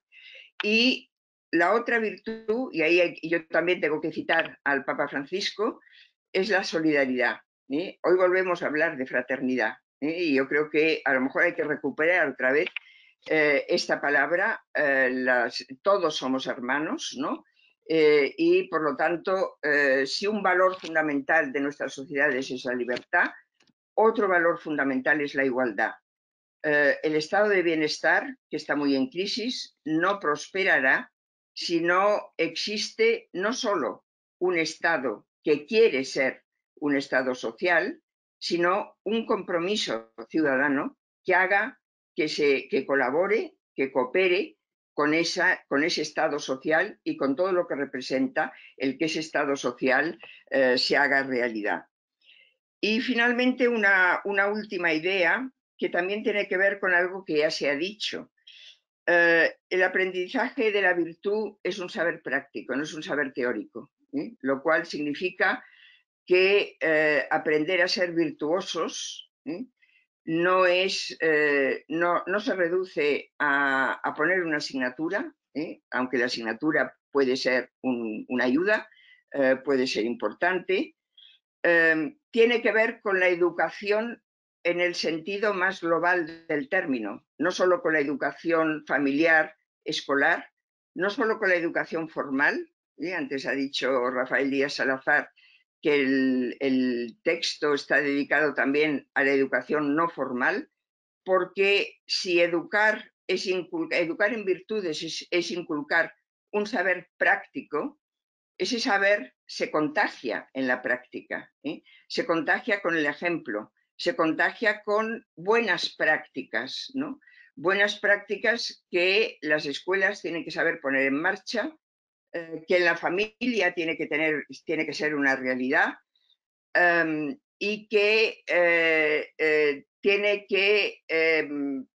Y la otra virtud, y ahí hay, yo también tengo que citar al Papa Francisco, es la solidaridad. ¿eh? Hoy volvemos a hablar de fraternidad, ¿eh? y yo creo que a lo mejor hay que recuperar otra vez eh, esta palabra. Eh, las, todos somos hermanos, ¿no? Eh, y por lo tanto, eh, si un valor fundamental de nuestras sociedades es la libertad, otro valor fundamental es la igualdad. Eh, el estado de bienestar, que está muy en crisis, no prosperará si no existe no solo un Estado que quiere ser un Estado social, sino un compromiso ciudadano que haga que, se, que colabore, que coopere con, esa, con ese Estado social y con todo lo que representa el que ese Estado social eh, se haga realidad. Y finalmente una, una última idea que también tiene que ver con algo que ya se ha dicho. Eh, el aprendizaje de la virtud es un saber práctico, no es un saber teórico, ¿eh? Lo cual significa que eh, aprender a ser virtuosos ¿eh? no, es, eh, no, no se reduce a, a poner una asignatura, ¿eh? aunque la asignatura puede ser un, una ayuda, eh, puede ser importante. Eh, tiene que ver con la educación en el sentido más global del término, no solo con la educación familiar, escolar, no solo con la educación formal. ¿eh? Antes ha dicho Rafael Díaz Salazar que el, el texto está dedicado también a la educación no formal, porque si educar, es inculcar, educar en virtudes es, es inculcar un saber práctico, ese saber se contagia en la práctica, ¿eh? Se contagia con el ejemplo, se contagia con buenas prácticas, ¿no? Buenas prácticas que las escuelas tienen que saber poner en marcha, eh, que en la familia tiene que, tener, tiene que ser una realidad, um, y que eh, eh, tiene que eh,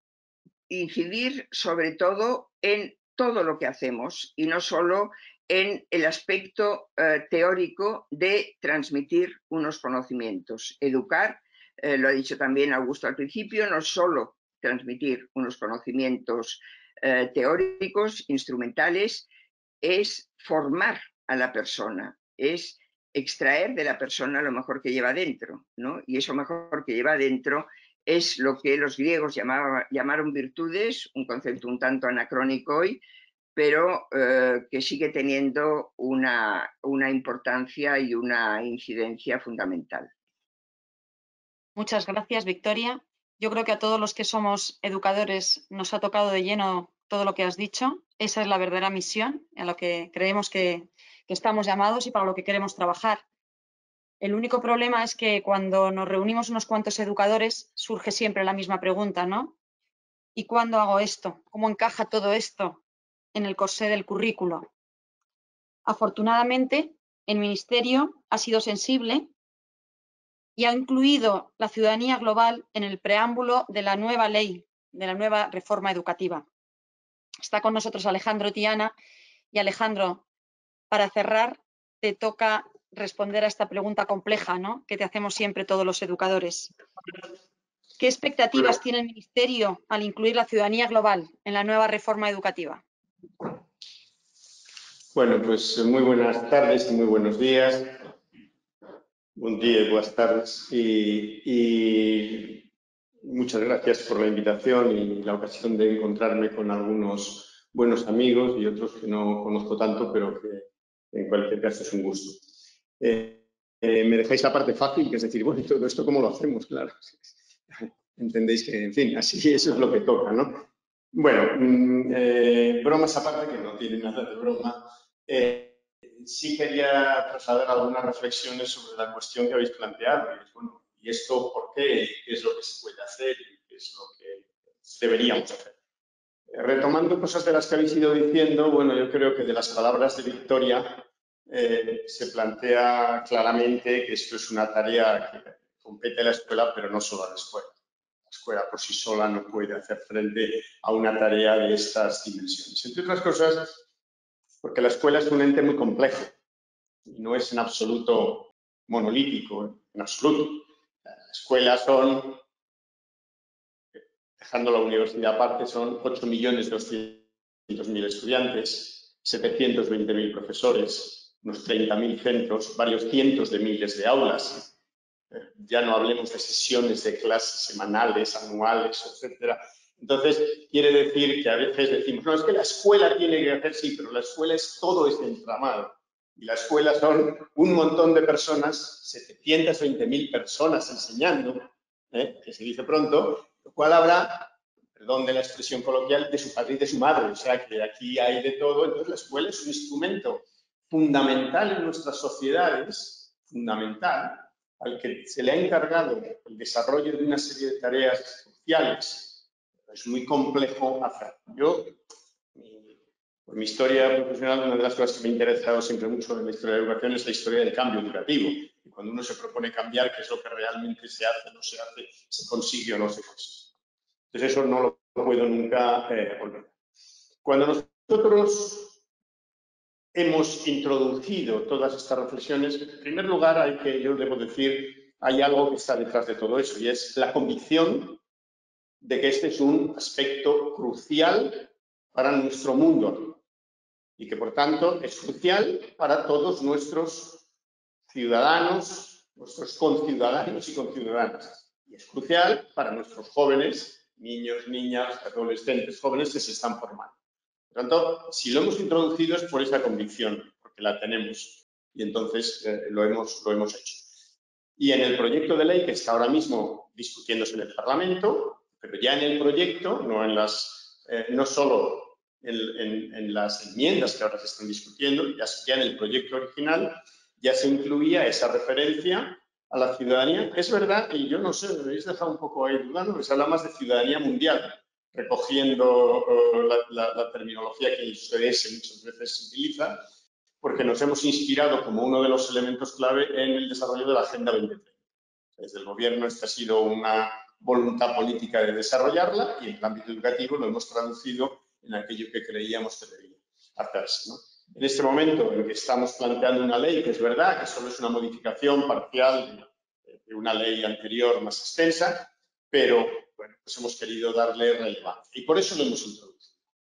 incidir sobre todo en todo lo que hacemos y no solo en el aspecto eh, teórico de transmitir unos conocimientos. Educar eh, lo ha dicho también Augusto al principio, no solo transmitir unos conocimientos eh, teóricos, instrumentales, es formar a la persona, es extraer de la persona lo mejor que lleva dentro, ¿no? Y eso mejor que lleva dentro es lo que los griegos llamaban, llamaron virtudes, un concepto un tanto anacrónico hoy, pero eh, que sigue teniendo una, una importancia y una incidencia fundamental.
Muchas gracias, Victoria. Yo creo que a todos los que somos educadores nos ha tocado de lleno todo lo que has dicho. Esa es la verdadera misión a lo que creemos que, que estamos llamados y para lo que queremos trabajar. El único problema es que cuando nos reunimos unos cuantos educadores surge siempre la misma pregunta, ¿no? ¿Y cuándo hago esto? ¿Cómo encaja todo esto en el corsé del currículo? Afortunadamente, el Ministerio ha sido sensible y ha incluido la ciudadanía global en el preámbulo de la nueva ley, de la nueva reforma educativa. Está con nosotros Alejandro Tiana y Alejandro, para cerrar, te toca responder a esta pregunta compleja, ¿no?, que te hacemos siempre todos los educadores. ¿Qué expectativas
Bueno.
tiene el Ministerio al incluir la ciudadanía global en la nueva reforma educativa?
Bueno, pues muy buenas tardes y muy buenos días. Buen día y buenas tardes. Y, y muchas gracias por la invitación y la ocasión de encontrarme con algunos buenos amigos y otros que no conozco tanto, pero que en cualquier caso es un gusto. Eh, eh, me dejáis la parte fácil, que es decir, bueno, ¿y todo esto cómo lo hacemos? Claro. Entendéis que, en fin, así eso es lo que toca, ¿no? Bueno, mmm, eh, bromas aparte, que no tiene nada de broma. Eh, sí quería trasladar algunas reflexiones sobre la cuestión que habéis planteado. Y, es, bueno, ¿y esto por qué? ¿Qué es lo que se puede hacer? ¿Y qué es lo que deberíamos hacer? Eh, retomando cosas de las que habéis ido diciendo, bueno, yo creo que de las palabras de Victoria eh, se plantea claramente que esto es una tarea que compete a la escuela, pero no solo a la escuela. La escuela por sí sola no puede hacer frente a una tarea de estas dimensiones. Entre otras cosas, porque la escuela es un ente muy complejo y no es en absoluto monolítico, en absoluto. La escuela son, dejando la universidad aparte, son ocho millones doscientos mil estudiantes, setecientos veinte mil profesores, unos treinta mil centros, varios cientos de miles de aulas. Ya no hablemos de sesiones de clases semanales, anuales, etcétera. Entonces, quiere decir que a veces decimos, no, es que la escuela tiene que hacer, sí, pero la escuela es todo ese entramado. Y la escuela son un montón de personas, setecientos veinte mil personas enseñando, ¿eh? Que se dice pronto, lo cual habrá, perdón de la expresión coloquial, de su padre y de su madre. O sea, que aquí hay de todo. Entonces, la escuela es un instrumento fundamental en nuestras sociedades, fundamental, al que se le ha encargado el desarrollo de una serie de tareas sociales. Es muy complejo hacer. Yo, mi, por mi historia profesional, una de las cosas que me ha interesado siempre mucho en la historia de la educación es la historia del cambio educativo. Y cuando uno se propone cambiar, qué es lo que realmente se hace, no se hace, se consigue o no se consigue. Entonces eso no lo puedo nunca eh, olvidar. Cuando nosotros hemos introducido todas estas reflexiones, en primer lugar hay que, yo debo decir, hay algo que está detrás de todo eso y es la convicción de que este es un aspecto crucial para nuestro mundo y que, por tanto, es crucial para todos nuestros ciudadanos, nuestros conciudadanos y conciudadanas. Y es crucial para nuestros jóvenes, niños, niñas, adolescentes, jóvenes que se están formando. Por tanto, si lo hemos introducido es por esa convicción, porque la tenemos y entonces eh, lo, hemos, lo hemos hecho. Y en el proyecto de ley que está ahora mismo discutiéndose en el Parlamento, pero ya en el proyecto, no, en las, eh, no solo en, en, en las enmiendas que ahora se están discutiendo, ya, ya en el proyecto original ya se incluía esa referencia a la ciudadanía. Es verdad, y yo no sé, me habéis dejado un poco ahí dudando, que se habla más de ciudadanía mundial, recogiendo uh, la, la, la terminología que el C D S muchas veces se utiliza, porque nos hemos inspirado como uno de los elementos clave en el desarrollo de la Agenda veinte treinta. Desde el Gobierno esta ha sido una voluntad política de desarrollarla y en el ámbito educativo lo hemos traducido en aquello que creíamos que debía hacerse, ¿no? En este momento en que estamos planteando una ley que es verdad que solo es una modificación parcial de, una ley anterior más extensa, pero bueno, pues hemos querido darle relevancia y por eso lo hemos introducido.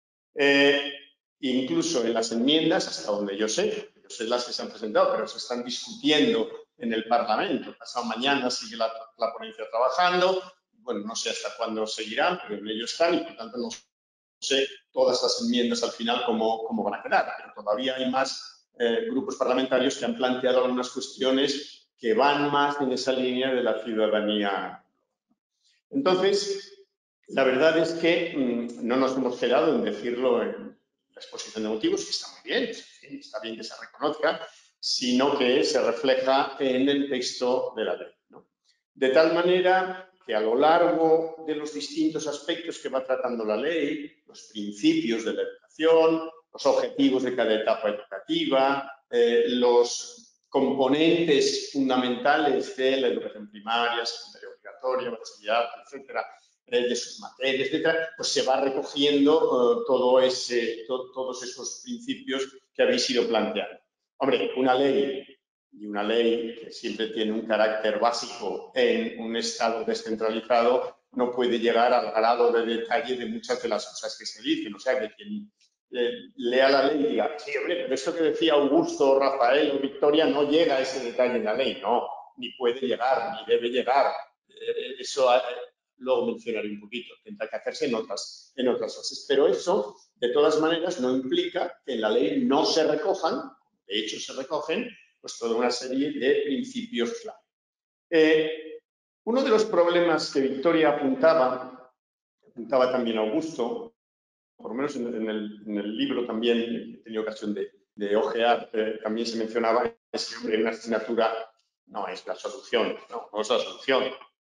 Eh, incluso en las enmiendas, hasta donde yo sé, yo sé las que se han presentado, pero se están discutiendo en el Parlamento. Pasado mañana sigue la, la ponencia trabajando. Bueno, no sé hasta cuándo seguirán, pero en ello están y por tanto no sé todas las enmiendas al final cómo, cómo van a quedar. Pero todavía hay más eh, grupos parlamentarios que han planteado algunas cuestiones que van más en esa línea de la ciudadanía. Entonces, la verdad es que mmm, no nos hemos quedado en decirlo en la exposición de motivos, que está muy bien, está bien que se reconozca, sino que se refleja en el texto de la ley, ¿no? De tal manera que a lo largo de los distintos aspectos que va tratando la ley, los principios de la educación, los objetivos de cada etapa educativa, eh, los componentes fundamentales de la educación primaria, secundaria obligatoria, bachillerato, etcétera, eh, de sus materias, etcétera, pues se va recogiendo eh, todo ese, to, todos esos principios que habéis ido planteando. Hombre, una ley y una ley que siempre tiene un carácter básico en un Estado descentralizado no puede llegar al grado de detalle de muchas de las cosas que se dicen. O sea, que quien eh, lea la ley y diga, sí, hombre, pero esto que decía Augusto, Rafael o Victoria no llega a ese detalle en la ley. No, ni puede llegar, ni debe llegar. Eh, eso eh, luego mencionaré un poquito. Tendrá que hacerse en otras, en otras fases. Pero eso, de todas maneras, no implica que en la ley no se recojan, de hecho se recogen, pues toda una serie de principios clave. Eh, uno de los problemas que Victoria apuntaba, apuntaba también Augusto, por lo menos en, en, el, en el libro también he tenido ocasión de, de ojear, eh, también se mencionaba, es que hombre, una asignatura no es la solución, no, no es la solución,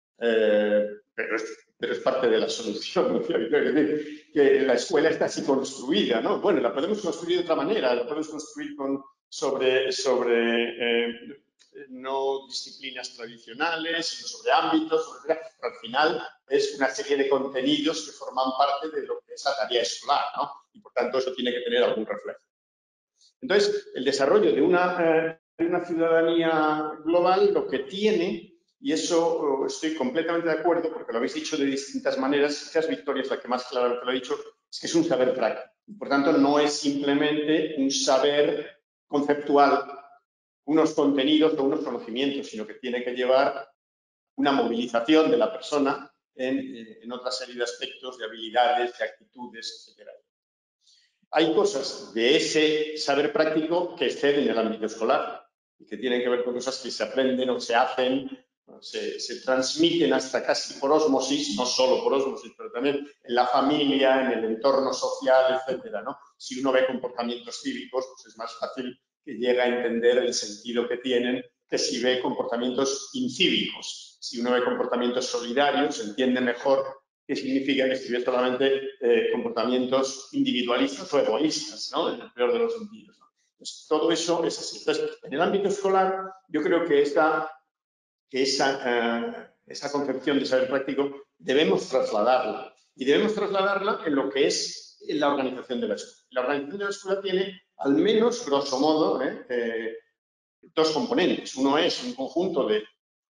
eh, pero, es, pero es parte de la solución, ¿no? Es decir, que la escuela está así construida, ¿no? Bueno, la podemos construir de otra manera, la podemos construir con sobre, sobre eh, no disciplinas tradicionales, sino sobre ámbitos, sobre, pero al final es una serie de contenidos que forman parte de lo que es la tarea escolar, ¿no? Y por tanto eso tiene que tener algún reflejo. Entonces, el desarrollo de una, eh, de una ciudadanía global lo que tiene, y eso estoy completamente de acuerdo porque lo habéis dicho de distintas maneras, quizás Victoria es la que más claramente lo ha dicho, es que es un saber práctico. Por tanto, no es simplemente un saber conceptual, unos contenidos o unos conocimientos, sino que tiene que llevar una movilización de la persona en, en otra serie de aspectos, de habilidades, de actitudes, etcétera. Hay cosas de ese saber práctico que exceden el ámbito escolar y que tienen que ver con cosas que se aprenden o se hacen, se, se transmiten hasta casi por ósmosis, no solo por ósmosis, pero también en la familia, en el entorno social, etcétera, ¿no? Si uno ve comportamientos cívicos, pues es más fácil que llegue a entender el sentido que tienen que si ve comportamientos incívicos. Si uno ve comportamientos solidarios, se entiende mejor qué significa que si ve solamente eh, comportamientos individualistas o egoístas, ¿no? En el peor de los sentidos, ¿no? Entonces, todo eso es así. Entonces, en el ámbito escolar, yo creo que esta, que esa, eh, esa concepción de saber práctico debemos trasladarla. Y debemos trasladarla en lo que es la organización de la escuela. La organización de la escuela tiene, al menos, grosso modo, ¿eh? Eh, dos componentes. Uno es un conjunto de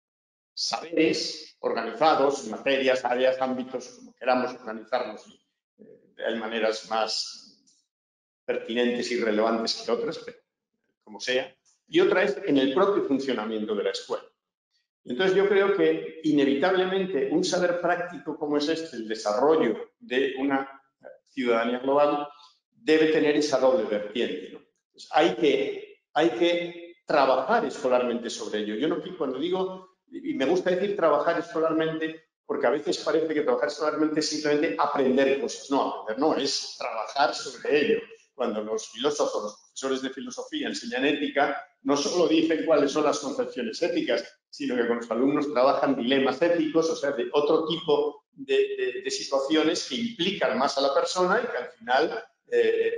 saberes organizados en materias, áreas, ámbitos, como queramos organizarlos. Eh, hay maneras más pertinentes y relevantes que otras, pero como sea. Y otra es en el propio funcionamiento de la escuela. Entonces yo creo que inevitablemente un saber práctico como es este, el desarrollo de una ciudadanía global, debe tener esa doble vertiente, ¿no? Entonces, hay que, hay que trabajar escolarmente sobre ello. Yo no, cuando digo, y me gusta decir trabajar escolarmente, porque a veces parece que trabajar escolarmente es simplemente aprender cosas. No, aprender no, es trabajar sobre ello. Cuando los filósofos, los profesores de filosofía enseñan ética, no solo dicen cuáles son las concepciones éticas, sino que con los alumnos trabajan dilemas éticos, o sea, de otro tipo de, de, de situaciones que implican más a la persona y que al final, eh,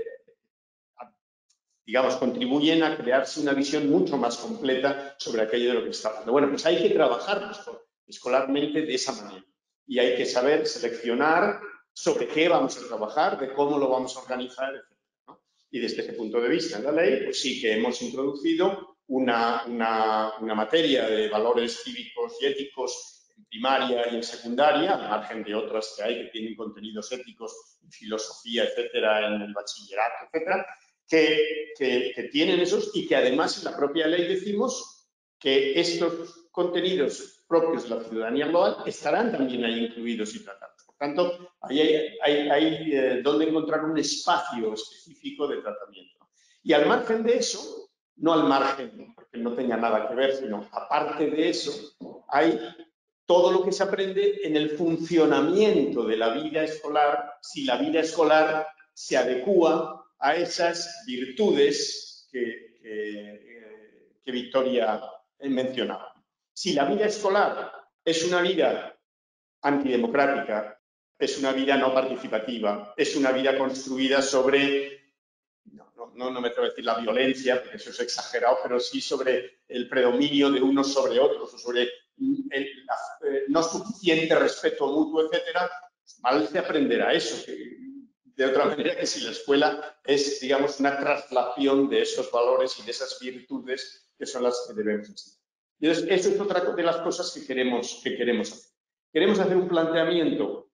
digamos, contribuyen a crearse una visión mucho más completa sobre aquello de lo que está hablando. Bueno, pues hay que trabajar escolarmente de esa manera y hay que saber seleccionar sobre qué vamos a trabajar, de cómo lo vamos a organizar, etcétera, ¿no? Y desde ese punto de vista en la ley, pues sí que hemos introducido una, una, una materia de valores cívicos y éticos en primaria y en secundaria, al margen de otras que hay que tienen contenidos éticos, filosofía, etcétera, en el bachillerato, etcétera, que, que, que tienen esos y que además en la propia ley decimos que estos contenidos propios de la ciudadanía global estarán también ahí incluidos y tratados. Por tanto, ahí hay, hay, hay eh, donde encontrar un espacio específico de tratamiento. Y al margen de eso, no al margen, porque no tenga nada que ver, sino aparte de eso, hay todo lo que se aprende en el funcionamiento de la vida escolar, si la vida escolar se adecúa a esas virtudes que, que, que Victoria mencionaba. Si la vida escolar es una vida antidemocrática, es una vida no participativa, es una vida construida sobre, no, no, no me atrevo a decir la violencia, porque eso es exagerado, pero sí sobre el predominio de unos sobre otros, o sobre el la, eh, no suficiente respeto mutuo, etcétera, pues mal se aprenderá eso. Que, de otra manera que si la escuela es, digamos, una traslación de esos valores y de esas virtudes que son las que debemos enseñar. Y entonces, eso es otra de las cosas que queremos, que queremos hacer. Queremos hacer un planteamiento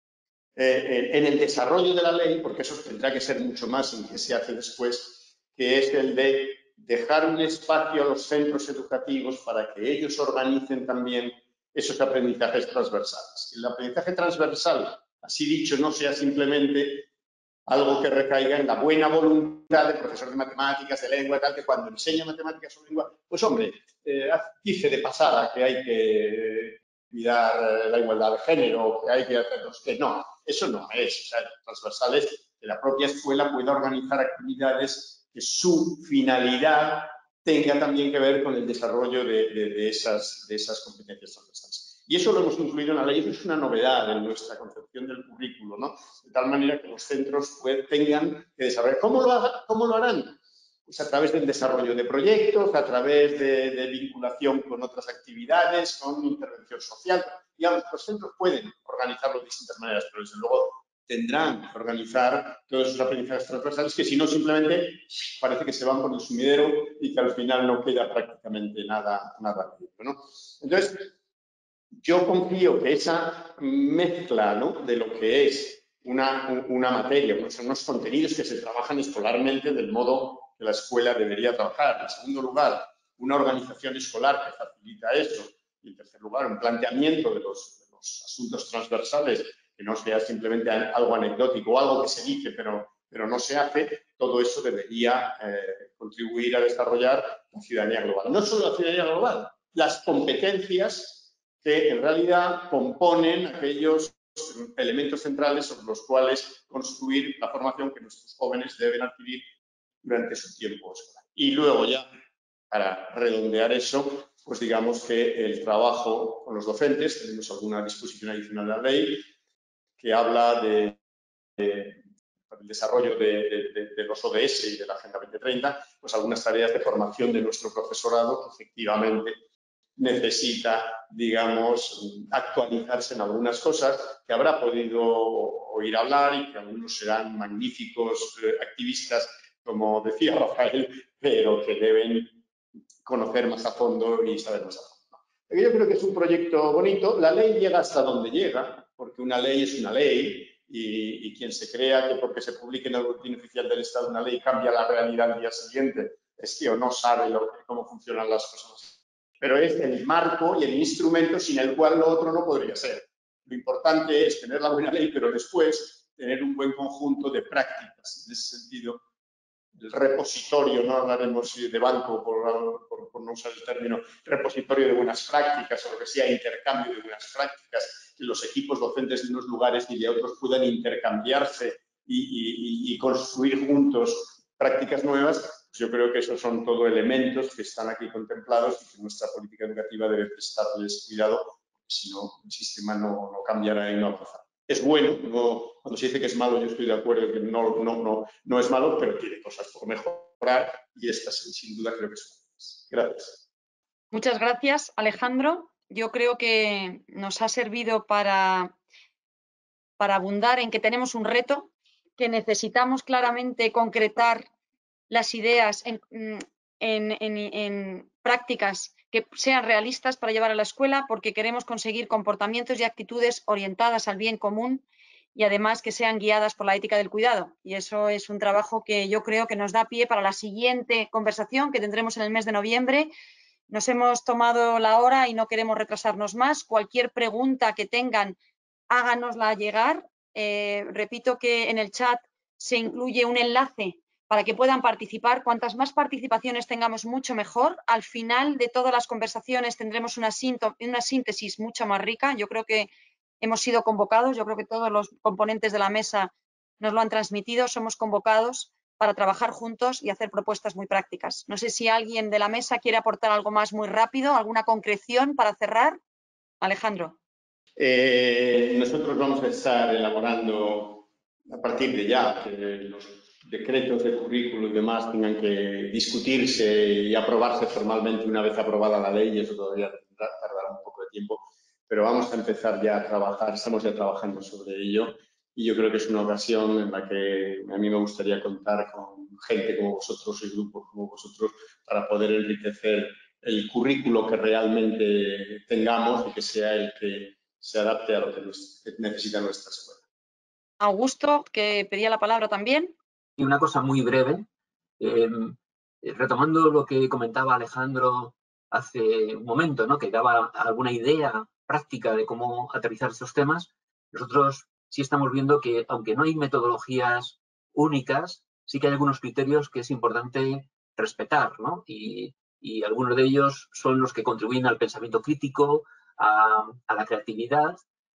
eh, en el desarrollo de la ley, porque eso tendrá que ser mucho más en que se hace después, que es el de dejar un espacio a los centros educativos para que ellos organicen también esos aprendizajes transversales. El aprendizaje transversal, así dicho, no sea simplemente algo que recaiga en la buena voluntad del profesor de matemáticas, de lengua, tal, que cuando enseña matemáticas o lengua, pues hombre, eh, dice de pasada que hay que cuidar la igualdad de género, que hay que hacerlos, que no, eso no es. O sea, transversal es que la propia escuela pueda organizar actividades que su finalidad tenga también que ver con el desarrollo de, de, de, esas, de esas competencias transversales. Y eso lo hemos incluido en la ley, eso es una novedad en nuestra concepción del currículo, ¿no? De tal manera que los centros pues, tengan que desarrollar. ¿Cómo lo, haga, ¿Cómo lo harán? Pues a través del desarrollo de proyectos, a través de, de vinculación con otras actividades, con intervención social. Digamos, los centros pueden organizarlo de distintas maneras, pero desde luego tendrán que organizar todos esos aprendizajes transversales que si no simplemente parece que se van por el sumidero y que al final no queda prácticamente nada, nada de ello, ¿no? Entonces, yo confío que esa mezcla, ¿no?, de lo que es una, una materia, pues son unos contenidos que se trabajan escolarmente del modo que la escuela debería trabajar. En segundo lugar, una organización escolar que facilita eso. Y en tercer lugar, un planteamiento de los, de los asuntos transversales que no sea simplemente algo anecdótico o algo que se dice pero, pero no se hace. Todo eso debería eh, contribuir a desarrollar la ciudadanía global. No solo la ciudadanía global, las competencias que en realidad componen aquellos elementos centrales sobre los cuales construir la formación que nuestros jóvenes deben adquirir durante su tiempo escolar. Y luego ya, para redondear eso, pues digamos que el trabajo con los docentes, tenemos alguna disposición adicional de la ley que habla de, de el desarrollo de, de, de los O D S y de la Agenda veinte treinta, pues algunas tareas de formación de nuestro profesorado que efectivamente necesita, digamos, actualizarse en algunas cosas, que habrá podido oír hablar y que algunos serán magníficos eh, activistas, como decía Rafael, pero que deben conocer más a fondo y saber más a fondo. Yo creo que es un proyecto bonito. La ley llega hasta donde llega, porque una ley es una ley y, y quien se crea que porque se publique en el boletín oficial del Estado una ley cambia la realidad al día siguiente, es que o no sabe lo, cómo funcionan las cosas. Pero es el marco y el instrumento sin el cual lo otro no podría ser. Lo importante es tener la buena ley, pero después tener un buen conjunto de prácticas. En ese sentido, el repositorio, no hablaremos de banco por, por, por no usar el término, repositorio de buenas prácticas o lo que sea, intercambio de buenas prácticas, que los equipos docentes de unos lugares y de otros puedan intercambiarse y, y, y construir juntos prácticas nuevas. Yo creo que esos son todo elementos que están aquí contemplados y que nuestra política educativa debe prestarles cuidado, porque si no, el sistema no, no cambiará y no avanzará. Es bueno, no, cuando se dice que es malo, yo estoy de acuerdo que no, no, no, no es malo, pero tiene cosas por mejorar y estas sin duda creo que son buenas. Gracias.
Muchas gracias, Alejandro. Yo creo que nos ha servido para, para abundar en que tenemos un reto, que necesitamos claramente concretar las ideas en, en, en, en prácticas que sean realistas para llevar a la escuela, porque queremos conseguir comportamientos y actitudes orientadas al bien común y además que sean guiadas por la ética del cuidado. Y eso es un trabajo que yo creo que nos da pie para la siguiente conversación que tendremos en el mes de noviembre. Nos hemos tomado la hora y no queremos retrasarnos más. Cualquier pregunta que tengan, háganosla llegar. Eh, repito que en el chat se incluye un enlace para que puedan participar. Cuantas más participaciones tengamos, mucho mejor. Al final de todas las conversaciones tendremos una, una síntesis mucho más rica. Yo creo que hemos sido convocados, yo creo que todos los componentes de la mesa nos lo han transmitido, somos convocados para trabajar juntos y hacer propuestas muy prácticas. No sé si alguien de la mesa quiere aportar algo más muy rápido, alguna concreción para cerrar. Alejandro.
Eh, nosotros vamos a estar elaborando a partir de ya que los decretos de currículo y demás tengan que discutirse y aprobarse formalmente una vez aprobada la ley, y eso todavía tardará un poco de tiempo, pero vamos a empezar ya a trabajar, estamos ya trabajando sobre ello, y yo creo que es una ocasión en la que a mí me gustaría contar con gente como vosotros y grupos como vosotros para poder enriquecer el currículo que realmente tengamos y que sea el que se adapte a lo que necesita nuestra escuela.
Augusto, que pedía la palabra también.
Y una cosa muy breve, eh, retomando lo que comentaba Alejandro hace un momento, ¿no? Que daba alguna idea práctica de cómo aterrizar estos temas. Nosotros sí estamos viendo que, aunque no hay metodologías únicas, sí que hay algunos criterios que es importante respetar, ¿no? Y, y algunos de ellos son los que contribuyen al pensamiento crítico, a, a la creatividad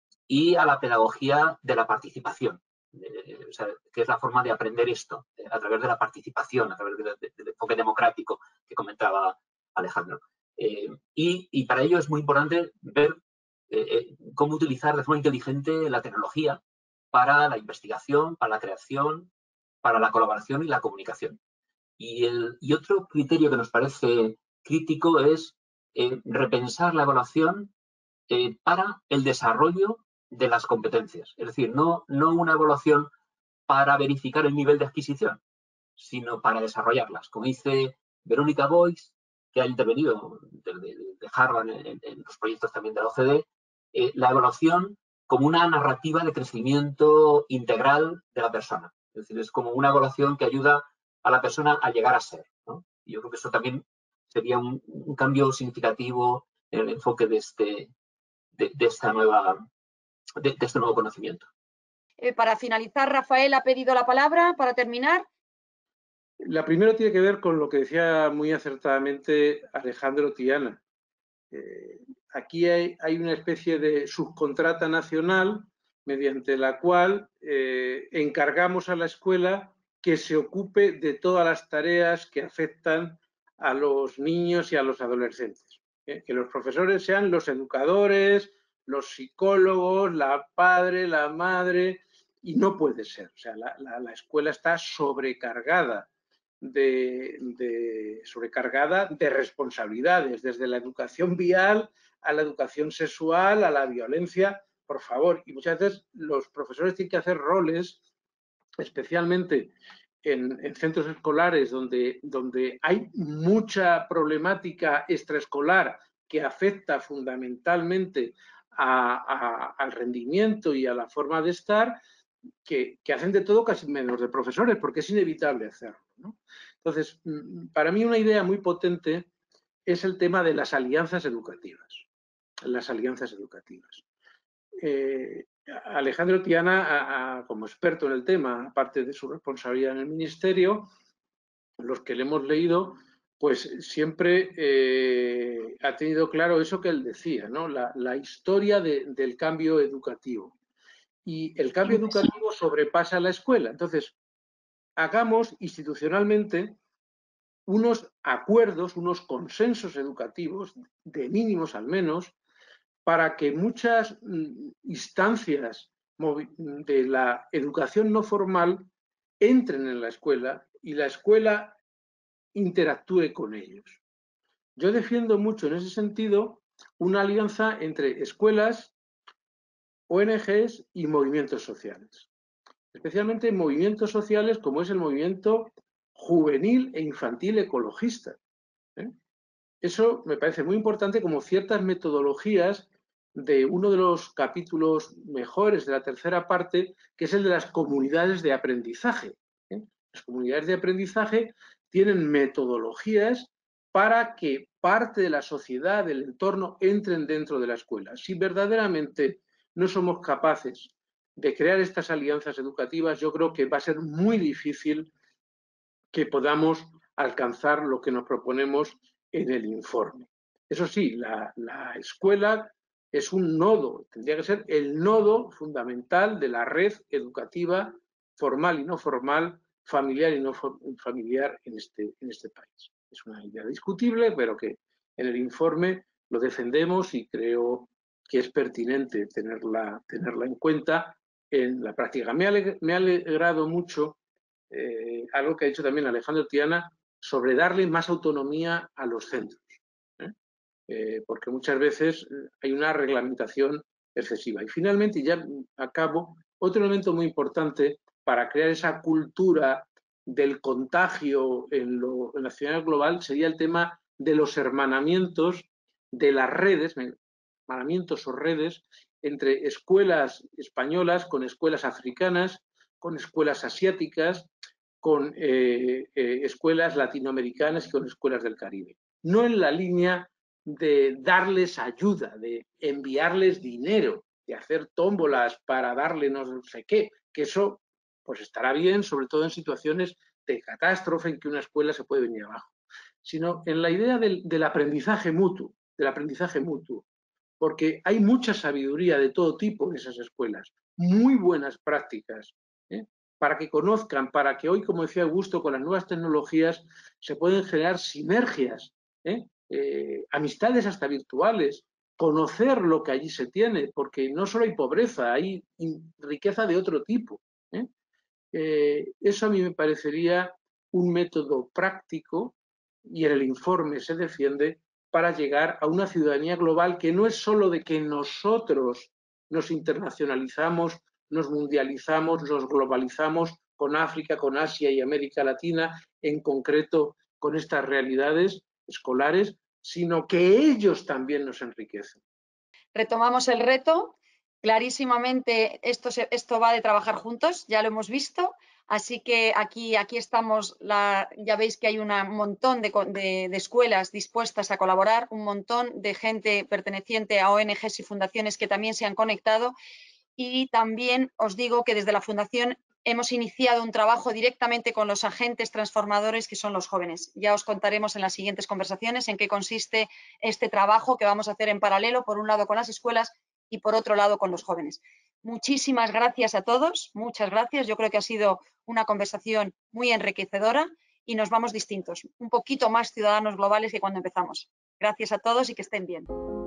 y a la pedagogía de la participación. Eh, o sea, que es la forma de aprender esto, eh, a través de la participación, a través del de, de, de enfoque democrático que comentaba Alejandro. Eh, y, y para ello es muy importante ver eh, eh, cómo utilizar de forma inteligente la tecnología para la investigación, para la creación, para la colaboración y la comunicación. Y, el, y otro criterio que nos parece crítico es eh, repensar la evaluación eh, para el desarrollo de las competencias. Es decir, no, no una evaluación para verificar el nivel de adquisición, sino para desarrollarlas. Como dice Verónica Boyce, que ha intervenido de, de, de Harvard en, en, los proyectos también de la O C D E, eh, la evaluación como una narrativa de crecimiento integral de la persona. Es decir, es como una evaluación que ayuda a la persona a llegar a ser, ¿no? Y yo creo que eso también sería un, un cambio significativo en el enfoque de este, de, de esta nueva, de, de este nuevo conocimiento.
Eh, para finalizar, Rafael ha pedido la palabra para terminar.
La primera tiene que ver con lo que decía muy acertadamente Alejandro Tiana. Eh, aquí hay, hay una especie de subcontrata nacional mediante la cual eh, encargamos a la escuela que se ocupe de todas las tareas que afectan a los niños y a los adolescentes. ¿Eh? Que los profesores sean los educadores, los psicólogos, la padre, la madre, y no puede ser. O sea, la, la, la escuela está sobrecargada De, de, sobrecargada de responsabilidades, desde la educación vial a la educación sexual, a la violencia, por favor. Y muchas veces los profesores tienen que hacer roles, especialmente en, en centros escolares donde, donde hay mucha problemática extraescolar que afecta fundamentalmente a, a, al rendimiento y a la forma de estar, que, que hacen de todo casi menos de profesores, porque es inevitable hacerlo, ¿no? Entonces, para mí una idea muy potente es el tema de las alianzas educativas. Las alianzas educativas. Eh, Alejandro Tiana, a, a, como experto en el tema, aparte de su responsabilidad en el ministerio, los que le hemos leído, pues siempre eh, ha tenido claro eso que él decía, ¿no? La, la historia de, del cambio educativo. Y el cambio educativo sobrepasa la escuela. Entonces, hagamos institucionalmente unos acuerdos, unos consensos educativos, de mínimos al menos, para que muchas instancias de la educación no formal entren en la escuela y la escuela interactúe con ellos. Yo defiendo mucho en ese sentido una alianza entre escuelas, O N Ges y movimientos sociales. Especialmente movimientos sociales como es el movimiento juvenil e infantil ecologista, Eso me parece muy importante, como ciertas metodologías de uno de los capítulos mejores de la tercera parte, que es el de las comunidades de aprendizaje. ¿eh? Las comunidades de aprendizaje tienen metodologías para que parte de la sociedad, del entorno, entren dentro de la escuela. Si verdaderamente no somos capaces de crear estas alianzas educativas, yo creo que va a ser muy difícil que podamos alcanzar lo que nos proponemos en el informe. Eso sí, la, la escuela es un nodo, tendría que ser el nodo fundamental de la red educativa formal y no formal, familiar y no familiar en este, en este país. Es una idea discutible, pero que en el informe lo defendemos y creo que es pertinente tenerla, tenerla en cuenta en la práctica. Me ha, me ha alegrado mucho eh, algo que ha dicho también Alejandro Tiana sobre darle más autonomía a los centros. ¿eh? Eh, porque muchas veces hay una reglamentación excesiva. Y finalmente, y ya acabo, otro elemento muy importante para crear esa cultura del contagio en, lo, en la ciudadanía global sería el tema de los hermanamientos de las redes, hermanamientos o redes entre escuelas españolas con escuelas africanas, con escuelas asiáticas, con eh, eh, escuelas latinoamericanas y con escuelas del Caribe. No en la línea de darles ayuda, de enviarles dinero, de hacer tómbolas para darle no sé qué, que eso pues estará bien, sobre todo en situaciones de catástrofe en que una escuela se puede venir abajo, sino en la idea del, del aprendizaje mutuo, del aprendizaje mutuo, porque hay mucha sabiduría de todo tipo en esas escuelas, muy buenas prácticas, ¿eh? para que conozcan, para que hoy, como decía Augusto, con las nuevas tecnologías se pueden generar sinergias, ¿eh? Eh, amistades hasta virtuales, conocer lo que allí se tiene, porque no solo hay pobreza, hay riqueza de otro tipo. ¿eh? Eh, eso a mí me parecería un método práctico y en el informe se defiende para llegar a una ciudadanía global que no es solo de que nosotros nos internacionalizamos, nos mundializamos, nos globalizamos con África, con Asia y América Latina, en concreto con estas realidades escolares, sino que ellos también nos enriquecen.
Retomamos el reto. Clarísimamente esto, se, esto va de trabajar juntos, ya lo hemos visto, así que aquí, aquí estamos, la, ya veis que hay un montón de, de, de escuelas dispuestas a colaborar, un montón de gente perteneciente a O N Ges y fundaciones que también se han conectado y también os digo que desde la Fundación hemos iniciado un trabajo directamente con los agentes transformadores que son los jóvenes. Ya os contaremos en las siguientes conversaciones en qué consiste este trabajo que vamos a hacer en paralelo, por un lado con las escuelas y por otro lado con los jóvenes. Muchísimas gracias a todos, muchas gracias. Yo creo que ha sido una conversación muy enriquecedora y nos vamos distintos, un poquito más ciudadanos globales que cuando empezamos. Gracias a todos y que estén bien.